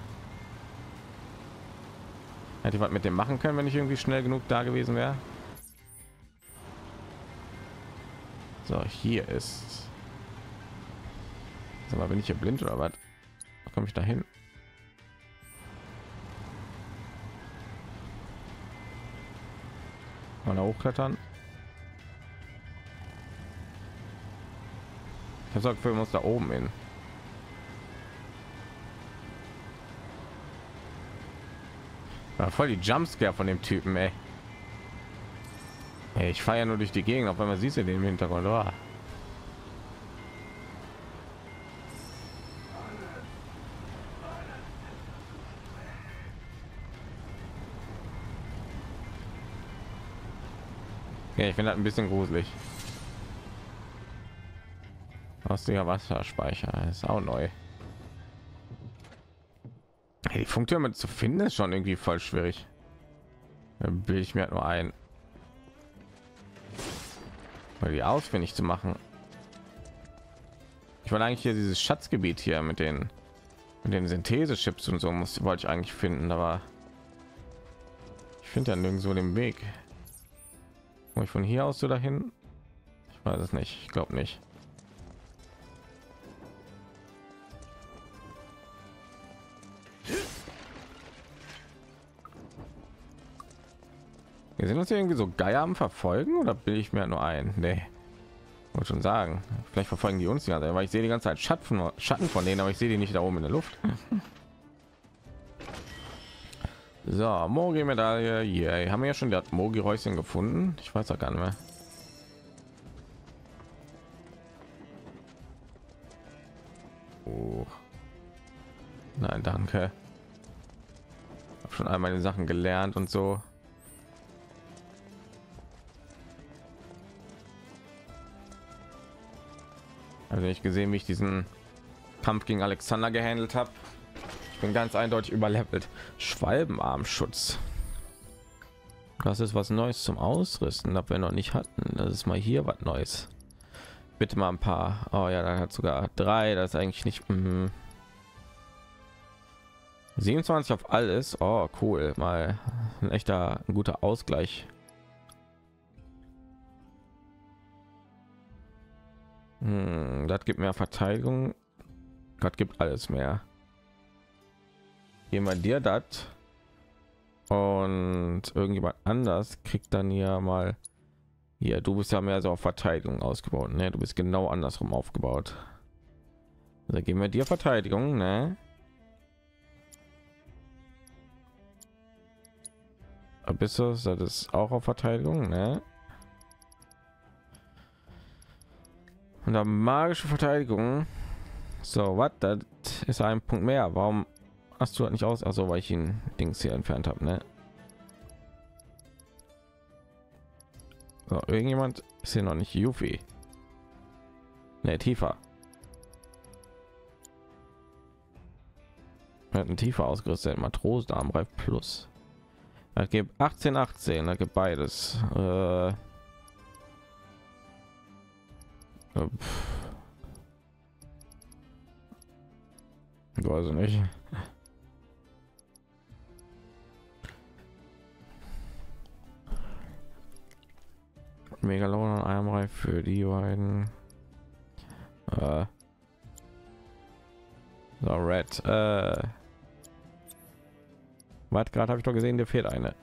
A: Hätte ich was mit dem machen können, wenn ich irgendwie schnell genug da gewesen wäre. So, hier ist. Sag mal, bin ich hier blind oder was? Komme ich da hin? Mal da hochklettern. Ich habe gesagt, wir muss da oben hin. War voll die Jumpscare von dem Typen, ey. Hey, ich fahre ja nur durch die Gegend, auf einmal siehst du den im Hintergrund. Oh. Ja, ich finde das ein bisschen gruselig. Rostiger Wasserspeicher ist auch neu. Hey, die Funktürme zu finden ist schon irgendwie voll schwierig. Da bilde ich mir halt nur ein, weil die ausfindig zu machen. Ich wollte eigentlich hier dieses Schatzgebiet hier mit den Synthese-Chips und so wollte ich eigentlich finden, aber ich finde ja nirgendwo den Weg. Wo ich von hier aus so dahin? Ich weiß es nicht. Ich glaube nicht. Wir sind uns hier irgendwie so Geier am Verfolgen oder bin ich mir nur ein? Nee. Wollte schon sagen. Vielleicht verfolgen die uns ja, weil ich sehe die ganze Zeit Schatten von denen, aber ich sehe die nicht da oben in der Luft. So, Mogi-Medaille. Yeah. Haben wir ja schon das Mogi-Häuschen gefunden? Ich weiß auch gar nicht mehr. Oh. Nein, danke. Hab schon all meine Sachen gelernt und so. Also ich gesehen, wie ich diesen Kampf gegen Alexander gehandelt habe. Ich bin ganz eindeutig überlevelt. Schwalbenarmschutz. Das ist was Neues zum Ausrüsten, das wir noch nicht hatten. Das ist mal hier was Neues. Bitte mal ein paar. Oh ja, da hat sogar 3. Das ist eigentlich nicht. 27 auf alles. Oh cool, mal ein guter Ausgleich. Das gibt mehr Verteidigung. Das gibt alles mehr. Geben wir dir das. Und irgendjemand anders kriegt dann ja mal hier. Du bist ja mehr so auf Verteidigung ausgebaut, ne? Du bist genau andersrum aufgebaut. Da geben wir dir Verteidigung, ne? Bist du das ist auch auf Verteidigung, ne? Und dann magische Verteidigung. So, was? Das ist ein Punkt mehr. Warum hast du das nicht aus? Also weil ich ihn Dings hier entfernt habe, ne? So, irgendjemand ist hier noch nicht. Yuffie. Ne, tiefer. Er hat einen tiefer ausgerüstet. Matrosenarmreif plus. Er gibt 18. Da gibt beides. Ich weiß nicht. Megalon und Armreif für die beiden. So, Red. Was gerade habe ich doch gesehen, dir fehlt eine.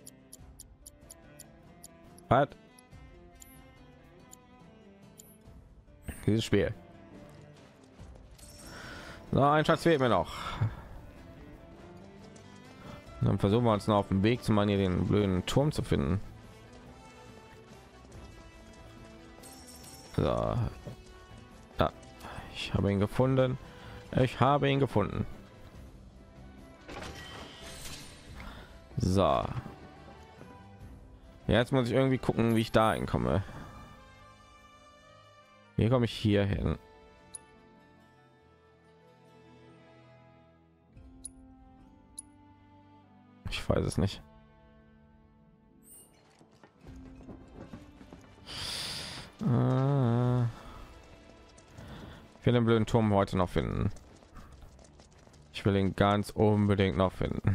A: Was? Dieses Spiel. So, ein Schatz fehlt mir noch. Dann versuchen wir uns noch auf dem Weg zu hier den blöden Turm zu finden. So. Ja, ich habe ihn gefunden. Ich habe ihn gefunden. So. Jetzt muss ich irgendwie gucken, wie ich da hinkomme. Wie komme ich hier hin? Ich weiß es nicht. Ich will den blöden Turm heute noch finden. Ich will ihn ganz unbedingt noch finden.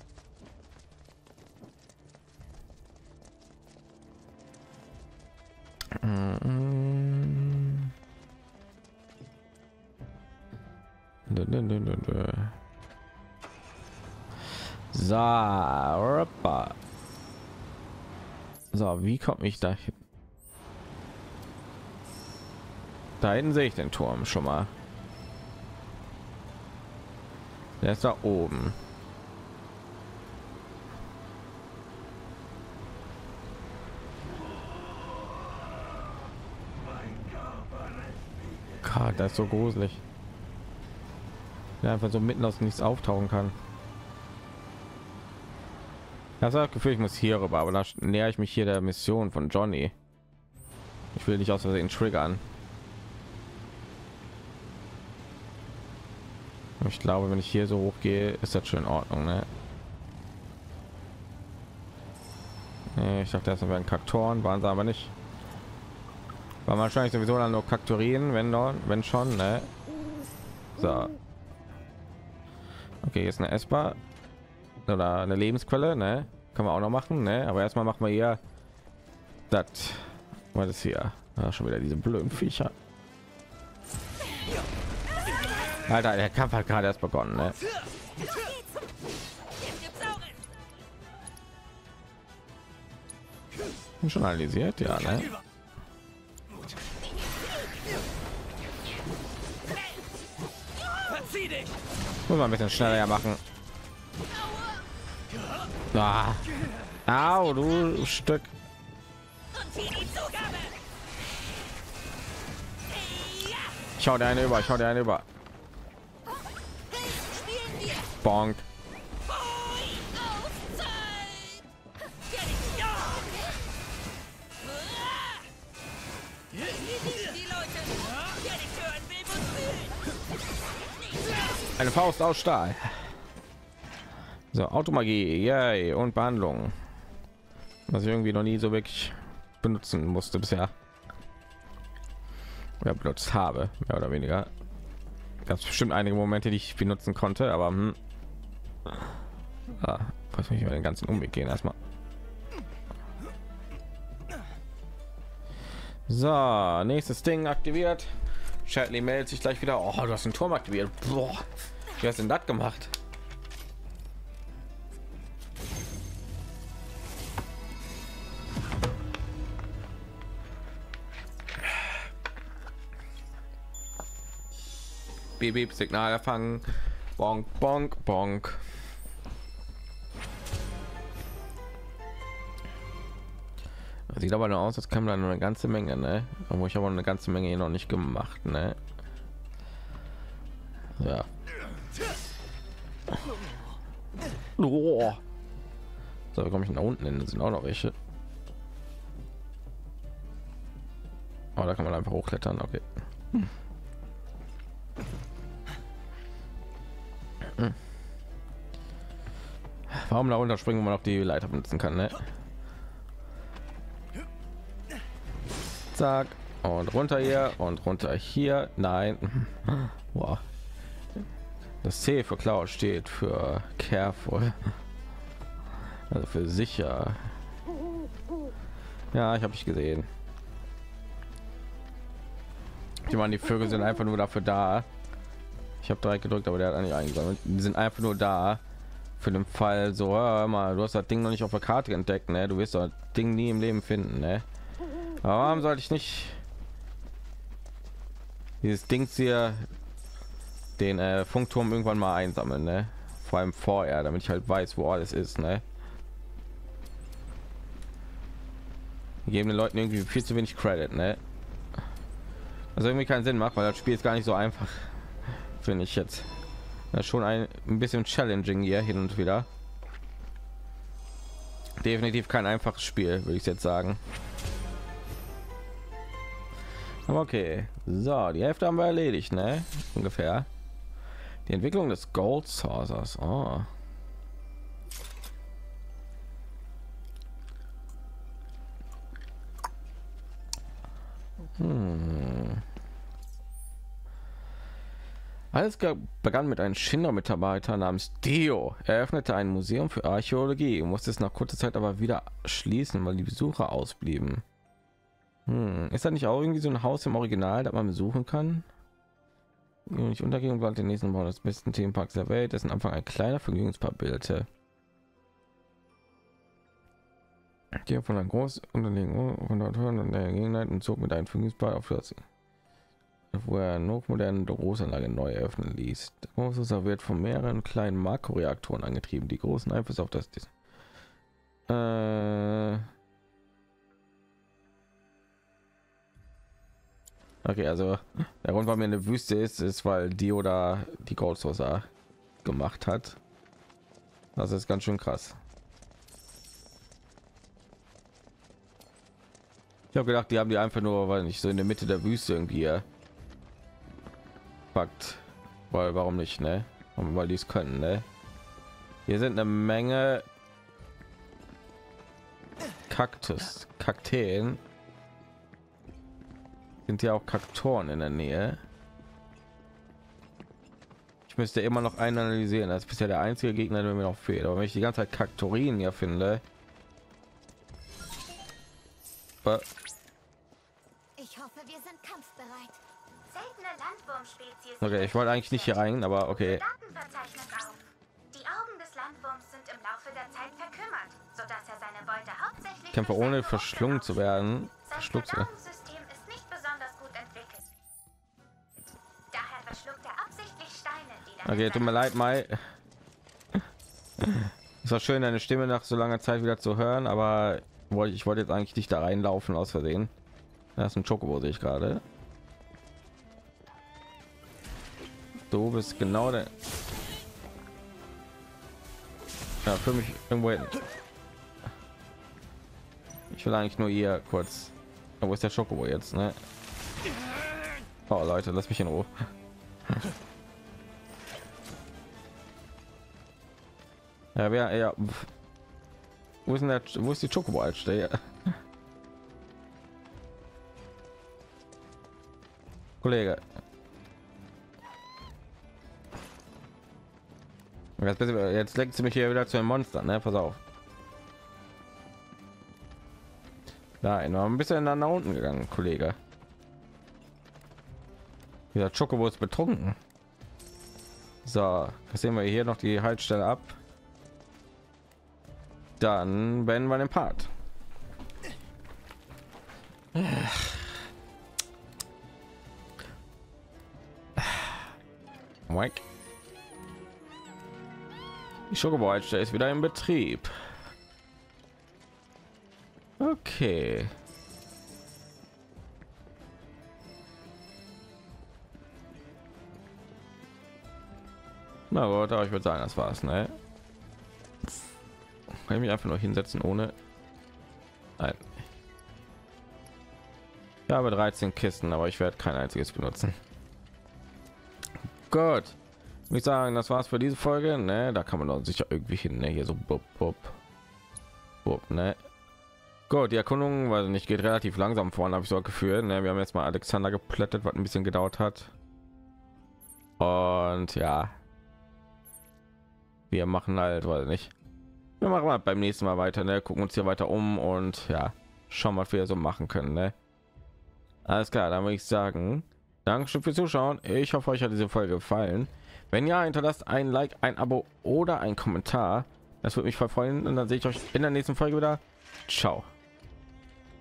A: So, wie komme ich da hin? Da hinten sehe ich den Turm schon mal. Der ist da oben. Gott, das ist so gruselig. Ja, einfach so mitten aus nichts auftauchen kann. Ich habe das Gefühl, ich muss hier rüber, aber da näher ich mich hier der Mission von Johnny. Ich will nicht aus Versehen triggern. Ich glaube, wenn ich hier so hoch gehe, ist das schon in Ordnung, ne? Ich dachte, das wären Kaktoren, waren sie aber nicht. War wahrscheinlich sowieso dann nur Kaktorien, wenn schon, ne? So. Okay, jetzt eine Essbar oder eine Lebensquelle, ne? Kann man auch noch machen, ne? Aber erstmal machen wir hier das. Was ist hier? Ja, schon wieder diese blöden Viecher. Alter, der Kampf hat gerade erst begonnen, ne? Schon analysiert, ja, ne? Muss man ein bisschen schneller machen. Ah. Au, du Stück. Schau dir eine über, schau dir eine über. bonk. Eine Faust aus Stahl. So, Automagie, yay, und Behandlung. Was ich irgendwie noch nie so wirklich benutzen musste bisher. Oder benutzt habe, mehr oder weniger. Gab es bestimmt einige Momente, die ich benutzen konnte, aber muss ich über den ganzen Umweg gehen erstmal. So, nächstes Ding aktiviert. Chatley meldet sich gleich wieder. Oh, du hast einen Turm aktiviert. Boah, wie hast du denn das gemacht? Beep, Signal erfangen. Bonk, bonk, bonk. Sieht aber nur aus, als kam da nur eine ganze Menge, ne? Obwohl ich aber eine ganze Menge hier noch nicht gemacht, ne? Ja. Oh. So, wie komme ich nach unten hin? Das sind auch noch welche. Aber da kann man einfach hochklettern, okay. Warum da runter springen, wenn man auch die Leiter benutzen kann, ne? Zack. Und runter hier und runter hier. Nein. Wow. Das C für Cloud steht für careful. Also für sicher. Ja, ich habe mich gesehen. Ich meine, die Vögel sind einfach nur dafür da. Ich habe 3 gedrückt, aber der hat eigentlich eingesammelt. Die sind einfach nur da für den Fall so, hör mal, du hast das Ding noch nicht auf der Karte entdeckt, ne? Du wirst das Ding nie im Leben finden, ne? Aber warum sollte ich nicht dieses Ding hier, den Funkturm irgendwann mal einsammeln, ne? Vor allem vorher, damit ich halt weiß, wo alles ist, ne? Wir geben den Leuten irgendwie viel zu wenig Credit, ne? Also irgendwie keinen Sinn macht, weil das Spiel ist gar nicht so einfach, finde ich jetzt. Das ist schon ein bisschen challenging hier hin und wieder. Definitiv kein einfaches Spiel, würde ich jetzt sagen. Aber okay, so, die Hälfte haben wir erledigt, ne? Ungefähr. Die Entwicklung des Gold Saucers. Oh. Alles begann mit einem Shinra-Mitarbeiter namens Dio. Er eröffnete ein Museum für Archäologie, musste es nach kurzer Zeit aber wieder schließen, weil die Besucher ausblieben. Ist da nicht auch irgendwie so ein Haus im Original, das man besuchen kann? Nicht untergehen und den nächsten Bau des besten Themenparks der Welt, dessen Anfang ein kleiner Vergnügungspark bildete. Hier von einem großen Unternehmen von der Gelegenheit und zog mit einem Vergnügungspark auf das, wo er eine hochmoderne Großanlage neu eröffnen ließ. Der Große wird von mehreren kleinen Makroreaktoren angetrieben, die großen Einfluss auf das Okay, also der Grund, warum mir eine Wüste ist, weil Dio da die Gold Saucer gemacht hat. Das ist ganz schön krass. Ich habe gedacht, die haben die einfach nur, weil nicht so in der Mitte der Wüste irgendwie packt, weil warum nicht, ne? Weil die es können, ne? Hier sind eine Menge Kakteen. Sind ja auch Kaktoren in der Nähe. Ich müsste immer noch einen analysieren. Das ist bisher der einzige Gegner, der mir noch fehlt. Aber wenn ich die ganze Zeit Kaktorien hier finde,
F: ich hoffe, wir sind kampfbereit.
C: Seltene Landwurmspezies.
A: okay, ich wollte eigentlich nicht hier rein, aber okay.
C: Datenverzeichnis auf. Die Augen des Landwurms sind im Laufe der Zeit verkümmert, sodass er seine Beute hauptsächlich
A: Kämpfe
C: durch
A: ohne
C: seine
A: verschlungen zu werden.
C: Sein
A: Verschluckt zu werden.
C: Verdauungssystem ist nicht besonders gut entwickelt. Daher verschluckt er absichtlich Steine, die dann
A: Okay, tut mir leid, Mai. Es war schön, deine Stimme nach so langer Zeit wieder zu hören, aber ich wollte jetzt eigentlich nicht da reinlaufen aus Versehen. Das ist ein Chocobo, sehe ich gerade. Du bist genau der. Ja, für mich irgendwo hin. Ich will eigentlich nur hier kurz. Wo ist der Schokobo jetzt, ne? Oh Leute, lass mich in Ruhe. Ja, ja. Wo ist denn der, wo ist die Chocobo als Stelle? Kollege. Jetzt lenkt sie mich hier wieder zu einem Monster, ne? Pass auf. Nein, noch ein bisschen nach unten gegangen, Kollege. Dieser Chocobo ist betrunken. So, das sehen wir hier noch die Haltestelle ab. Dann beenden wir den Part. Die Schokobo-Haltestelle ist wieder in Betrieb. Okay. Na gut, aber ich würde sagen, das war's, ne? Kann ich mich einfach nur hinsetzen ohne. Nein. Ich habe 13 Kisten, aber ich werde kein einziges benutzen. Gut. Ich sagen, das war's für diese Folge, ne? Da kann man doch sicher irgendwie hin, ne? Hier so bup, bup. Bup, ne? Gut, die Erkundung, weil nicht geht relativ langsam voran, habe ich so ein Gefühl, ne? Wir haben jetzt mal Alexander geplättet, was ein bisschen gedauert hat. Und ja, wir machen halt, weil nicht. Wir machen mal beim nächsten Mal weiter, ne? Gucken uns hier weiter um und ja, schauen mal, was wir so machen können, ne? Alles klar, dann würde ich sagen, Dankeschön fürs Zuschauen. Ich hoffe, euch hat diese Folge gefallen. Wenn ja, hinterlasst ein Like, ein Abo oder ein Kommentar. Das würde mich voll freuen und dann sehe ich euch in der nächsten Folge wieder. Ciao.